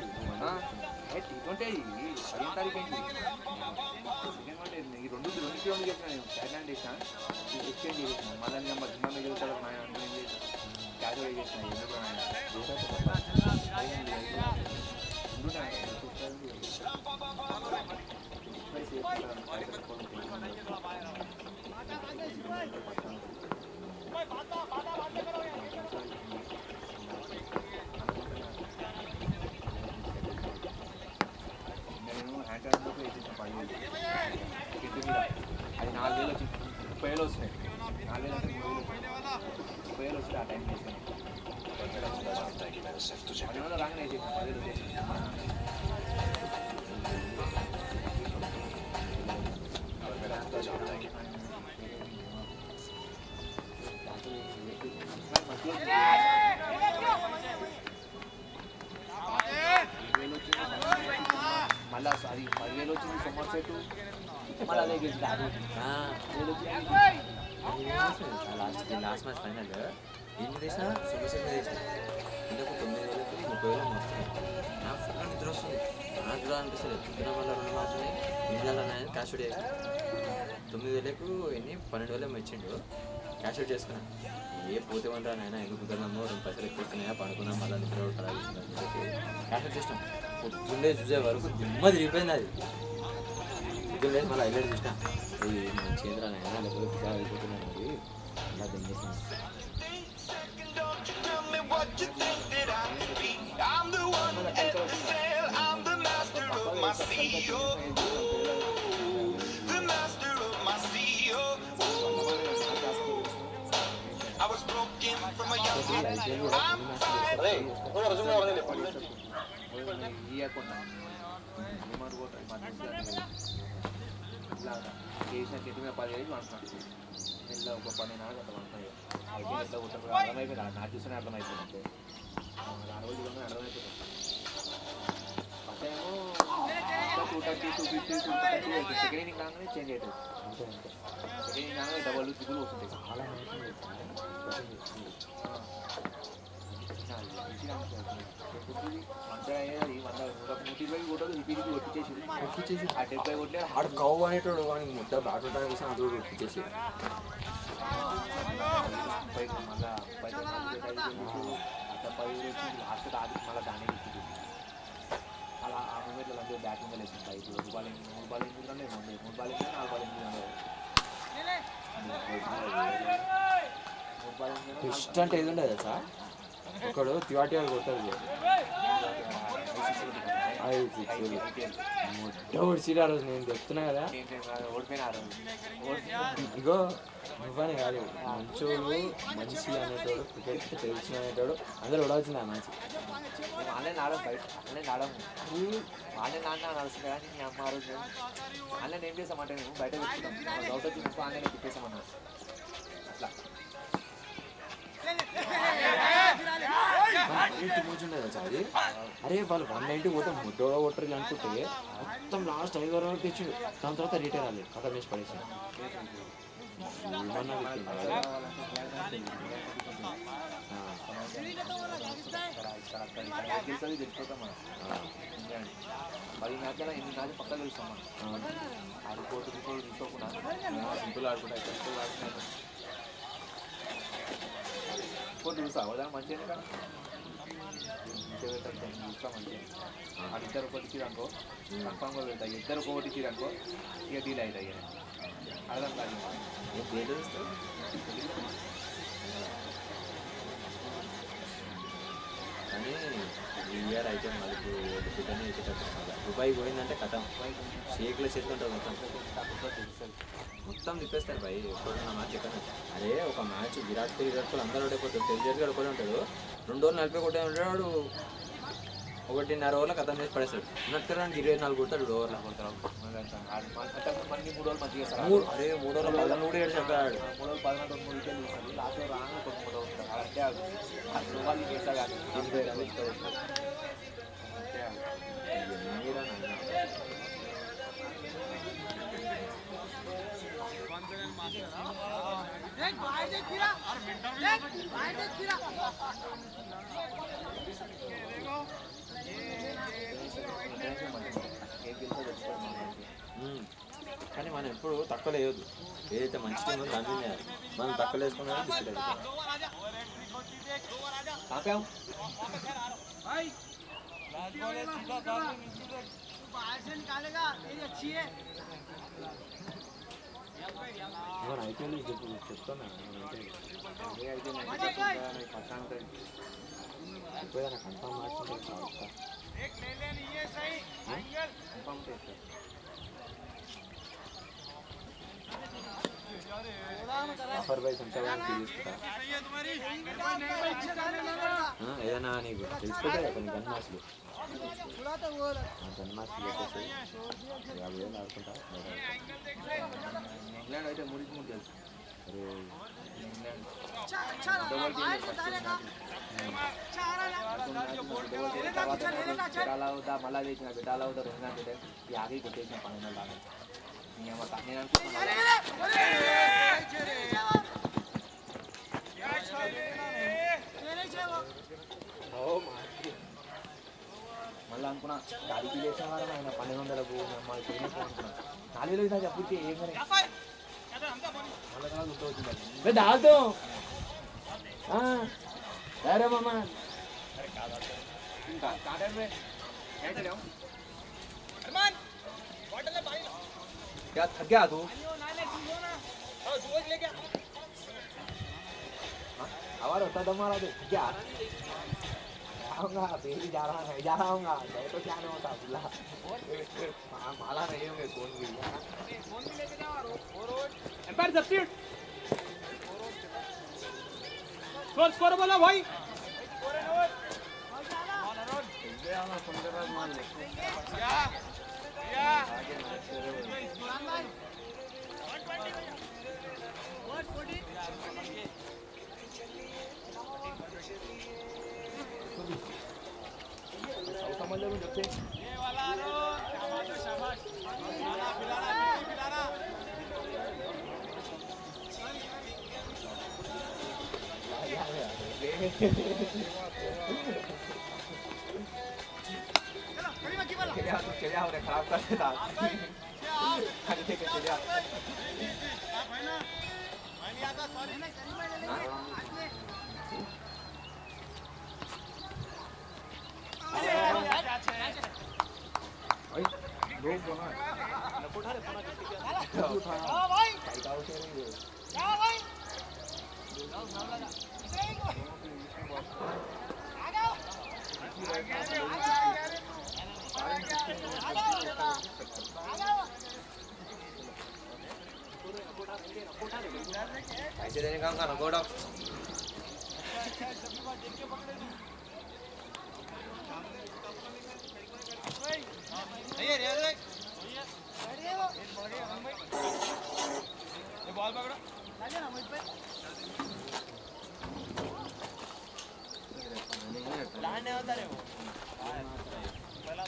10 తారీఖు అయింది. సెకండ్ వన్ ఈ రెండు గ్రౌండ్ చేసిన నేను స్కాట్లాండ్ చేసిన ఎక్స్చేంజ్ చేసిన మళ్ళీ నేను జిమ్మాలో గెలుస్తాడు నాయన అంటే నేను చేసిన క్యాజువల్ చేసిన ఎందుకు నాయన నేను హ్యాండ్ హ్యాండ్లోకి వేసేసిన 10,000 టికెట్ మీద అది 4,000 వచ్చింది 30,000 వస్తున్నాయి 4,000 అంటే 3,000 30,000 వస్తుంది ఆ టైం వేసాను 10,000 రాగానే వేసేసిన 10,000 వచ్చేసి మళ్ళీ అది 10,000 వచ్చింది సమ్మర్ సెట్ మళ్ళీ అదే గెలిచింది లాస్ట్ మ్యాచ్ ఫైనల్ ఏం చేసినా సమస్య చేసిన ఇంకొక 9,000కి 30,000 వస్తుంది. నాకు ఫుల్ నిద్ర వస్తుంది నాకు కూడా అనిపిస్తుంది పొద్దున మళ్ళీ 2 మ్యాచ్లు ఇండియాలో క్యాష్ అవుట్ చేసిన 9,000కు ఎన్ని 12,000 ఇచ్చిండు క్యాష్ అవుట్ చేసుకున్నాను. ఏ పోతే ఉంటాను ఆయన ఎందుకు కుదరమో 2 పైసలు ఎక్కువ వస్తున్నాయా పడుకున్నా మళ్ళీ నిద్ర ఖరాబ్ చేసిందని చెప్పి క్యాష్ అవుట్ చేసినాం. పొద్దున్నే చూసే వరకు దిమ్మ తిరిగిపోయింది అది. పొద్దున్నే మళ్ళీ హైలైట్ చూసిన ఇది మంచి కేంద్రాలు అయినా లేకపోతే పిల్లలు అయిపోతున్నాను అది అలా దింగేసాను. ఇట్లా చేసిన చెట్టు మీద 10,000 అంటున్నాను ఇట్లా ఒక 12 నాలుగు అట్లా అంటున్నాయి అయితే ఎట్లా కొట్టరు అర్థమైపోయింది నాకు చూస్తేనే అర్థమవుతుంది అంటే 60 కిలోమీటర్ అర్థమవుతుంది. ఫస్ట్ ఏమో 230 250 230 సెకండ్ ఇన్నింగ్ రాగానే చేంజ్ అవుతుంది సెకండ్ ఇన్నింగ్ రాగానే డబల్ ట్రిపుల్ వస్తుంటాయి చాలా మంచిగా అయ్యేది 120 కొట్టదు రిపీట్ కొట్టించేసి ఆ 70 కొట్లే ఆడు కవ్వు అనేటోడు వాడికి ముద్ద బ్యాట్ ఉంటాయి కోసం అందులో కొట్టించేసి మళ్ళీ 10 లాస్ట్ ఆడి మళ్ళీ దాన్ని ఇచ్చింది లెక్కలు వేస్తుంటాయి. ఇప్పుడు 2 బాల్ 3 బాల్ 8 రన్లు 3 బాల్ 4 బాల్ 8 రన్లు. 3 బాల్ 8 ట్విస్ట్ అంటే ఏది ఉండదు తెలుసా, ఒకడు తివాటి వాడు కొడతాడు ముడ్డ ఉడిచిరా రోజు నేను చెప్తున్నా కదా. ఓడిపోయిన ఆ రోజు ఇగో నువ్వని కాదు, మంచోడు మనిషి అనేటోడు క్రికెట్ తెలిసిన అనేటోడు అందరూ ఉడవచ్చింది ఆ మ్యాచ్. ఆన్లైన్ ఆడము, బయట ఆన్లైన్ ఆడము. ఆన్లైన్ ఆడినా నడుస్తుంది కానీ మీ అమ్మ ఆ రోజు ఆన్లైన్ ఏం చేస్తామంటే మేము బయట పెట్టుకుంటాం. డౌట్ వచ్చి ఇంకో ఆన్లైన్ తిప్పేసామన్నా అట్లా. కూర్చుండేది అది. అరే వాళ్ళు 190 పోతే ముడ్డోడ కొట్టరు అనుకుంటే మొత్తం లాస్ట్ 5 ఓవర్ వరకు తెచ్చిండు. దాని తర్వాత రిటైర్ అవ్వలేదు, కథ వేసి పడేసాడు. గెలిచేది తెచ్చుకోతాం మనం. 10 మ్యాచ్లలో 8 మ్యాచ్ పక్కా గెలుస్తాం మనం. ఆ రిపోర్ట్ తీసుకోకుండా సింపుల్ ఆడుకుంటా సింపుల్ ఆడుకుంటా రిపోర్ట్ చూసా వదా మంచిగా కదా చూస్తా మంచిగా. అది ఇద్దరు ఒకటి ఇచ్చిరనుకో కన్ఫామ్గా వెళ్తాయి. ఇద్దరు ఒకటి ఇచ్చిరనుకో ఇక డీల్ అవుతాయి. అర్థం కాదు కానీ ఈ ఇయర్ అయితే మనకు బిడ్డనే ఇచ్చేటట్టు దుబాయ్ పోయిందంటే కథం షేక్లో చేతిలో ఉంటుంది మొత్తం తిప్పేస్తారు భయ్. ఎప్పుడున్న మ్యాచ్ ఎక్కడ అరే ఒక మ్యాచ్ విరాట్ కోహ్లీ అందరూ ఓడిపోతాడు, తెలియజేసి కూడా ఉంటాడు. 2 ఓవర్లు 40 కొట్టే ఉంటాడు, 1.5 ఓవర్లో కథం చేసి పడేస్తాడు. నక్కరా 24 కొడతాడు 2 ఓవర్లో కొడతాడు. మనకి 3 రోజులు మంచిగా అరే 3 ఓవర్లు 14 కూడా ఏడు చెప్పాడు. 3 రోజులు 14 3 వికెట్లు చూస్తాడు. లాస్ట్లో రాను 3 ఉంటాడు. అంటే వాళ్ళు చేస్తారు కానీ కానీ మనం ఎప్పుడు తక్కువ వేయద్దు. ఏదైతే మంచి టీం ఉందో దాన్ని వేయాలి. మనం తక్కువ వేసుకున్నా డిస్ట్రిక్ట్ ఐపీఎల్ చెప్తున్నా ఎప్పుడైనా కన్ఫామ్ మ్యాచ్ ఆఫర్ బై సంచాలకి తీసుకుంటా. ఏదైనా నీకు తెలుసుకుంటే కొన్ని గన్ మ్యాచ్లు గన్ మ్యాచ్లు చెప్పేసి 50,000 ఆడుకుంటా. ఇంగ్లాండ్ అయితే 3 తెలుసు. మళ్ళా చేసిన బిడ్డాలు అవుతారు ఎందుకంటే యాభై కొట్టేసిన 12 దాకా నేను మళ్ళీ అనుకున్నా గాలికి చేసిన వారు ఆయన 1200కు మళ్ళీ అనుకున్నా గాలిలో ఇలా చెప్పుతే ఏం కానీ మళ్ళీ గుర్తొచ్చింది దాల్తో సరే మామ क्या थक गया तू? हमारा होता दम मारा तो क्या? आऊँगा बेबी जा रहा है, जा रहा हूँगा तो क्या नहीं होता बुला माला नहीं होंगे कौन भी एम्पायर सब्स्टिट्यूट स्कोर बोलो भाई समझ लो जब से ये वाला शाबाश शाबाश पिलाना चलिया उन्हें खराब कर देता ऐसे देने काम का नको डाक बॉल पकड़ो लाने होता रे वो पहला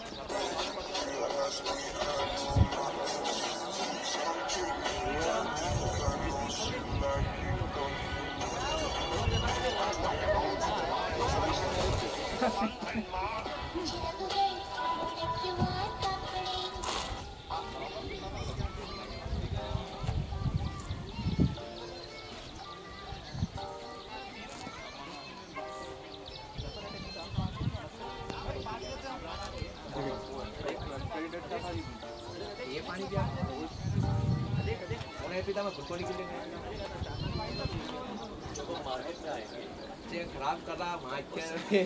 ये पानी पिया उन्हें पिता मैं गुटकोड़ी के लिए खराब कर रहा मार के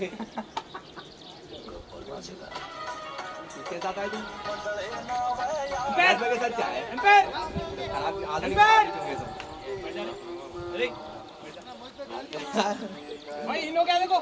किसके साथ आए तुम के साथ क्या है खराब आदमी अरे भाई इन लोग क्या देखो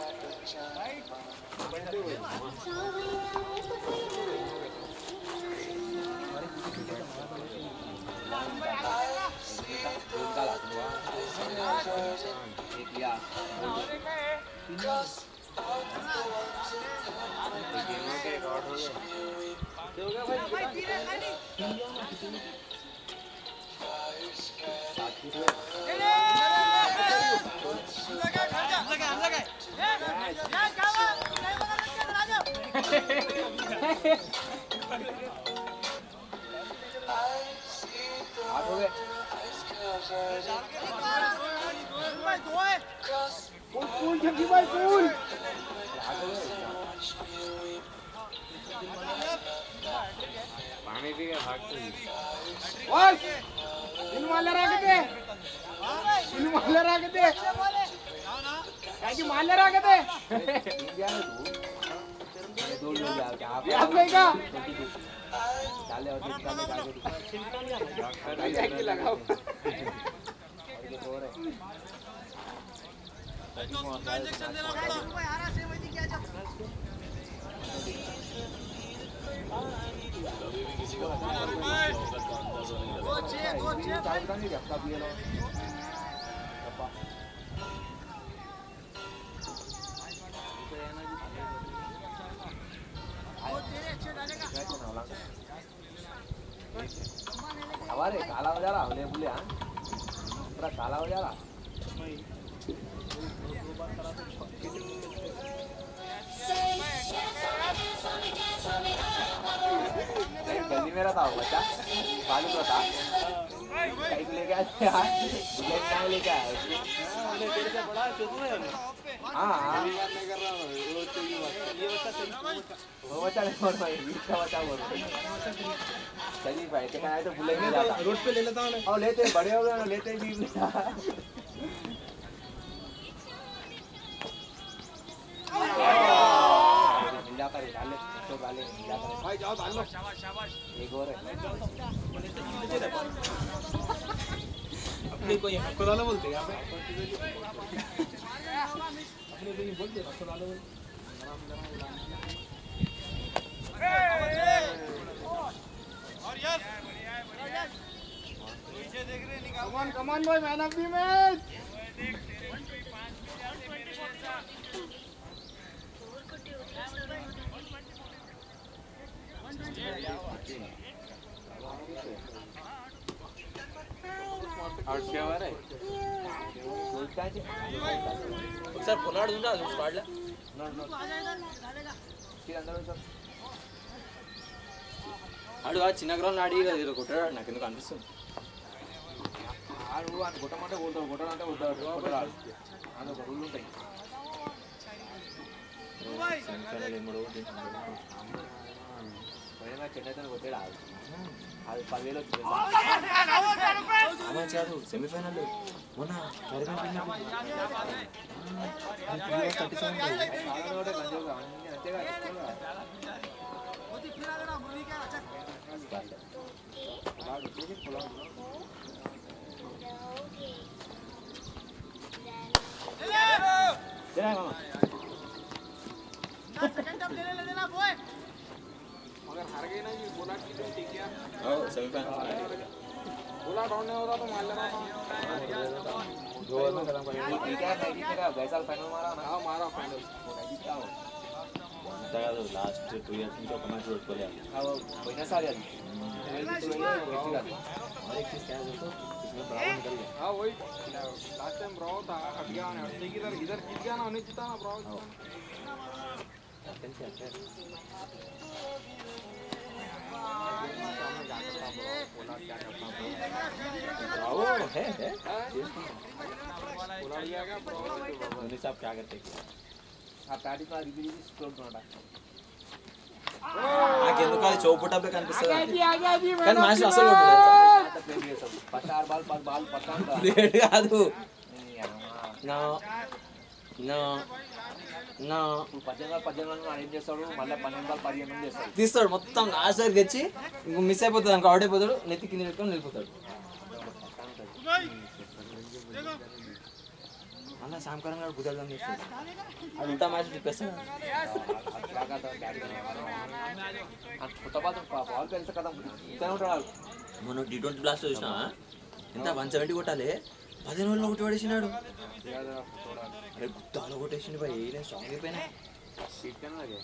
आठ हो गए कूल जग्गी भाई कूल पानी पी के भागते बस इन माले राखते इन माले राखते काय की माले राखते दो लोग क्या आप याद नहीं का डाले और टैक्सी लगाओ हमारे काला हो जा रहा हमने बोले हाँ पूरा काला हो जा रहा गली मेरा था वो बच्चा बालू का था कहीं लेके आए थे यार बुलेट कहाँ लेके आए हाँ वो बच्चा नहीं बोल भाई इसका बच्चा बोल चलिए भाई तो आए तो बुलेट नहीं जाता रोड पे ले लेता हूँ और लेते बड़े हो गए ना लेते भी मिला कर डाले तो डाले मिला कर भाई जाओ डाल लो एक और है अपने को यहाँ को डालो बोलते हैं यहाँ पे अपने को नहीं बोलते को डालो बोलते और यस पीछे देख रहे निकाल कम ऑन भाई man of the match out क्या हो रहा है सोचता है सर पुलाड़ दूंगा उस काट ले फिर अंदर सर ఆడు ఆ చిన్న గ్రౌండ్ ఆడి ఇది కొట్టాడు నాకు ఎందుకు అనిపిస్తుంది ఆడు అని కొట్టమంటే కొడతాడు కొట్టాడంటే కొట్టాడు కొట్టాడు అందులో రూల్ ఉంటాయి సెమీఫైనల్ ఏమో పోయిన మ్యాచ్ చెన్నైతో కొట్టాడు అది 10,000 వచ్చింది కాదు సెమీఫైనల్ మొన్న मगर हार गए ना जी बोला की तुम ठीक है సెమీఫైనల్ बोला डाउन नहीं होता तो मार लेना गोल में खत्म करेंगे ठीक है नहीं जीतेगा गए साल फाइनल मारा ना हाँ मारा फाइनल नहीं जीता हो అంతా కాదు లాస్ట్ 2 years నుంచి ఒక మ్యాచ్ ఓడిపోలేదు हाँ वो पहिला साल यार नहीं जीत गए वो जीत गए और एक चीज क्या है दोस्तों इसमें बराबर निकल गया हाँ वही लास्ट टाइम ब्रावो था हट गया ना इधर इधर जीत गया ना उन्हें जीता ना ब्रावो ब्रावो है बोला लिया क्या ब्रावो धोनी साहब क्या करते हैं ఆ ప్యాటి పా రివ్యూ స్ట్రోక్ నోట నాకెందుకు అది చౌపుటప్పే కనిపిస్తుంది కానీ మ్యాచ్ అసలు కొట్టలేదు అంత ప్లే చేసాం ఫస్ట్ 6 బాల్ 10 బాల్ పట్టాంట లేట్ కాదు నో నో నో 18 రన్లు అరేంజ్ చేస్తాడు మళ్ళీ 12 బాల్ 15 రన్లు చేస్తాడు తీస్తాడు మొత్తం లాస్ట్ వరకు తెచ్చి ఇంకో మిస్ అయిపోతుంది అనుకో అవుట్ అయిపోతాడు నెత్తి కింద పెట్టుకొని వెళ్ళిపోతాడు అలా సాయంకాలం నాడు కుదరడం చేస్తాడు అది ఉంటా మ్యాచ్ తిప్పేస్తాడు కొత్త బాల్ పెరిగితే కదా ఇతనే ఉంటాడు మనం T20 బ్లాస్ట్ చూసినా ఎంత 170 కొట్టాలి 15 ఓవర్లో ఒకటి పడేసినాడు అరే గుత్తాలో కొట్టేసిండు భయ్ నేను స్ట్రాంగ్ అయిపోయినా सीट करने लगे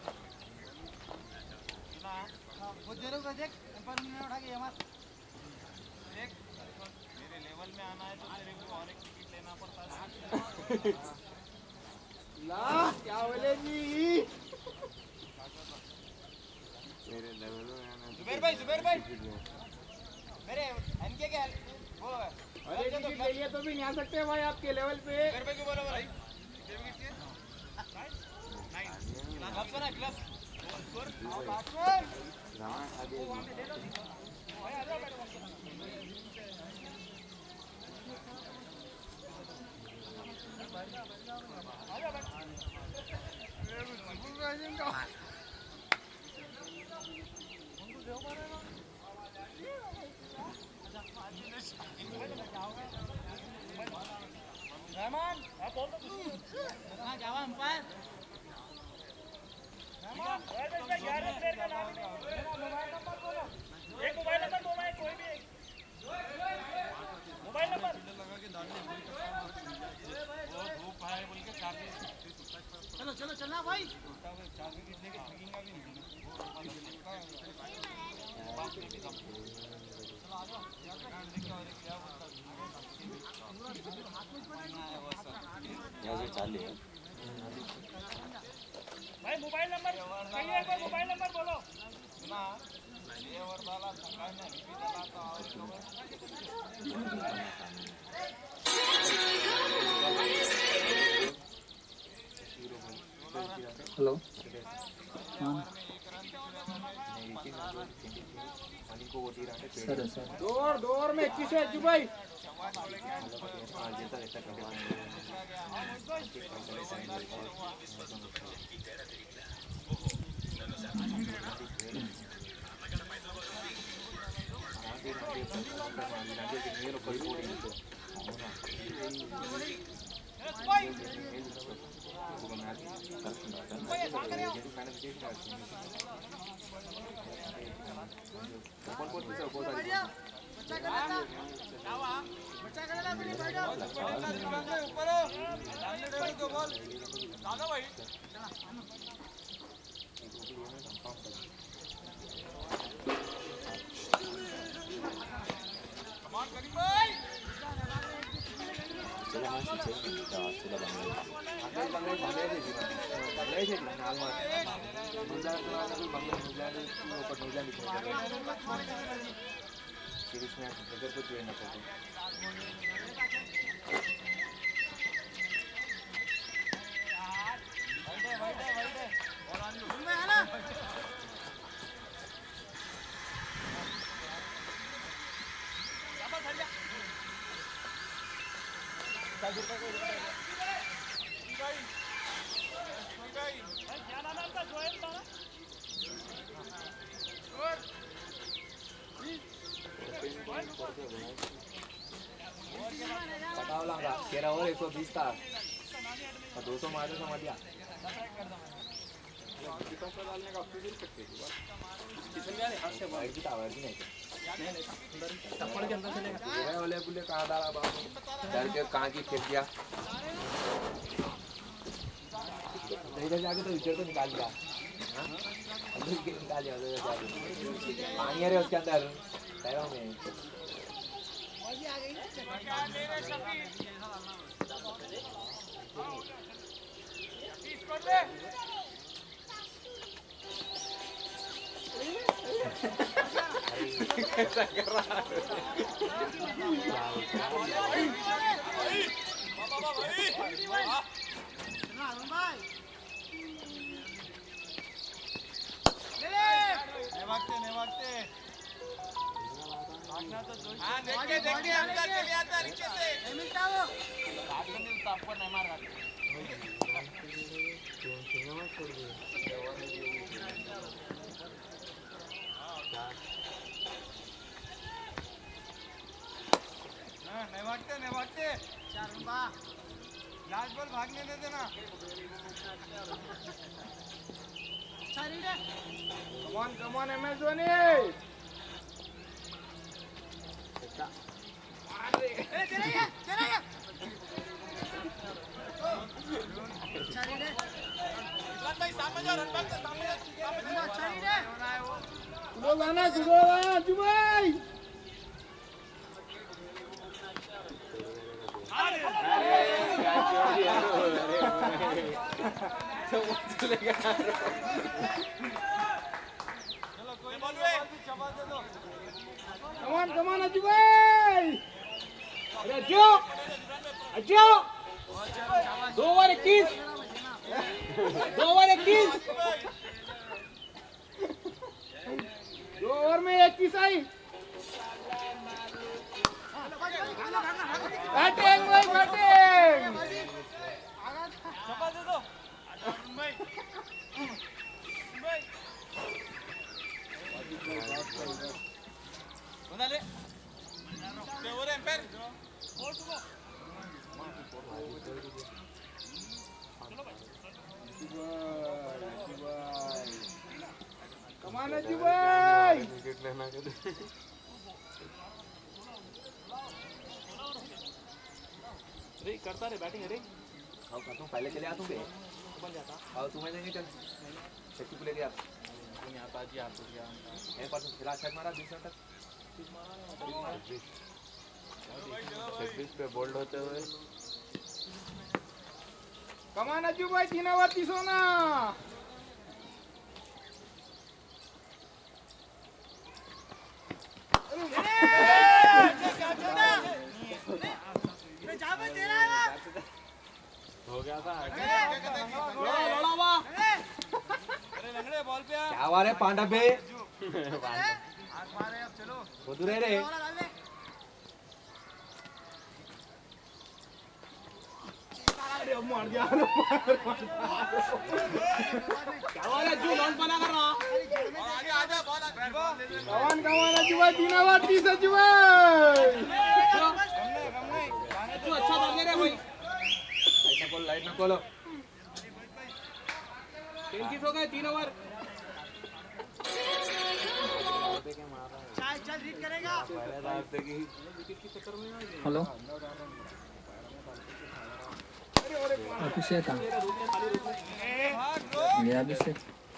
वो दे रहा देख पर मैंने उठा के ये मार देख मेरे लेवल में आना है तो तेरे को और एक टिकट लेना पड़ता है ला क्या बोले जी मेरे लेवल में आना जुबैर भाई मेरे एनके क्या वो अरे टिकट ले लिया तो भी नहीं आ सकते भाई आपके लेवल पे जुबैर भाई को बोलो भाई क्लब ना क्लब स्कोर बैट्समैन हां आगे रहमान आप बोल दो हां जावा अंपायर रहमान 11 प्लेयर का नाम नहीं मेरा मोबाइल नंबर बोलो एक मोबाइल नंबर बोलो है कोई भी एक मोबाइल नंबर वो धूप है बोल के चार्जेस चलो चलो चलना भाई चार्जेस कितने के लगेगा भी नहीं चालू भाई मोबाइल नंबर कहिए एक बार मोबाइल नंबर बोलो ना ये ओवर वाला संघा ने रिपीट डाला तो हेलो సరే సరే दौर में 21 है जुबैर बच्चा करेला मेरी भाई ऊपर सामने टेबल दो बॉल डालो भाई कमान करीम भाई चलो మ్యాచ్ चलो सीरीज में नजर को जोड़ना पड़ता बताओ लगा तेरा और 120 था और 200 मारे समझ गया वाइट की टावर की नहीं वाले बुले कहाँ डाला बाबू डर के कहाँ की फेंक दिया इधर जाके तो इधर तो निकाल दिया अंदर के निकाल दिया उधर जाके पानी आ रहा है उसके अंदर पैरों में कैसा कर रहा है देखिए अंदर चले आता नीचे से नहीं मिलता वो आपको नहीं मार रहा नहीं भागते चार लास्ट बॉल भागने दे देना come on MS Dhoni Come on, Ajay! Ajay! 2 over 21 2 over 21 2 over में 21 आई बैटिंग भाई बैटिंग दे दो ले ओवर एम्पायर कमाना जी भाई विकेट लेना के रे करता रे बैटिंग रे आओ करता हूं पहले चले आ तू बे बन जाता आओ तुम्हें देंगे चल शक्ति को ले गया नहीं आता जी आप तो गया एक बार खिला शॉट मारा दूसरा तक 26 पे बोल्ड होते हुए कमान अज्जू भाई 3 ओवर 30 होना हो गया था अरे लंगड़े बॉल पे क्या वार है पांडा बे वो दूर है रे अरे मार दिया क्या वार है जो लॉन्च बना कर रहा आगे आजा बॉल कमान अज्जू भाई 3 ओवर 30 अज्जू भाई तू अच्छा डालने रे भाई लाइट ना खोलो 33 हो गए 3 ओवर चल रीड करेगा हेलो अभिषेक ये अभिषेक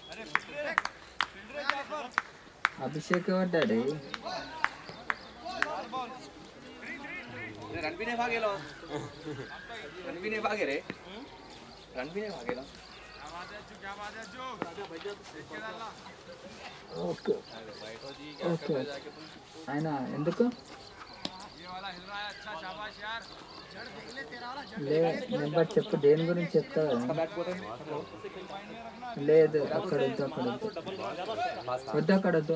अभिषेक पड्डाడు रणबी ने भागे लो रणबी ने भागे रे रणबी ने भागे लो ఓకే ఓకే ఆయన ఎందుకు నెంబర్ చెప్పు దేని గురించి చెప్తా లేదు అక్కడ వద్దు అక్కడ వద్దు అక్కడ వద్దు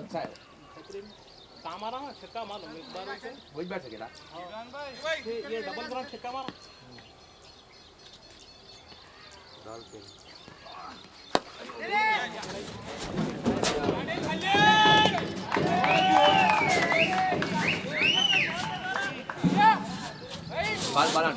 वही बैठ सकेला ये डबल ग्राउंड छक्का मारा बाल बाल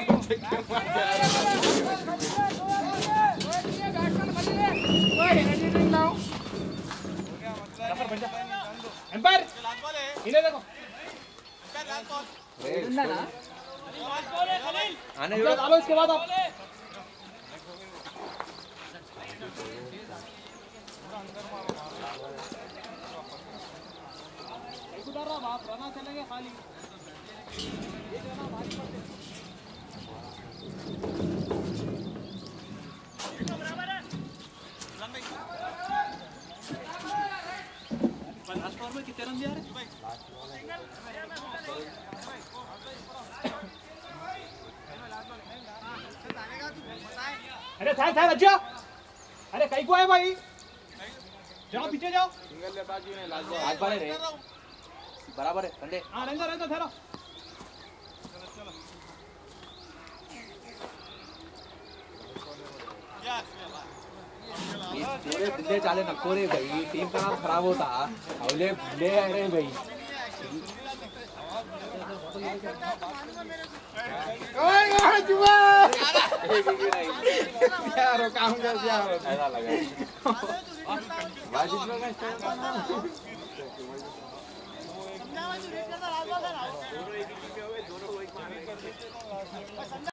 एम्पायर इन्हें देखो ఉందనా आने इधर डालो इसके बाद आप उधर रहा बाप रना चलेंगे खाली लास्ट ओवर में कितने रन दिया रे अरे थाय थाय रज्जा अरे कहीं को है भाई जाओ पीछे जाओ आज बाले रे बराबर है कंडे हाँ रहने दो ठहरो पूरे बुले चाले नको रे भाई टीम का नाम खराब होता हवले भूले अरे भाई यार काम कर दिया ऐसा लगा वाजिब में समझावा जो रेट करता रात बात है ना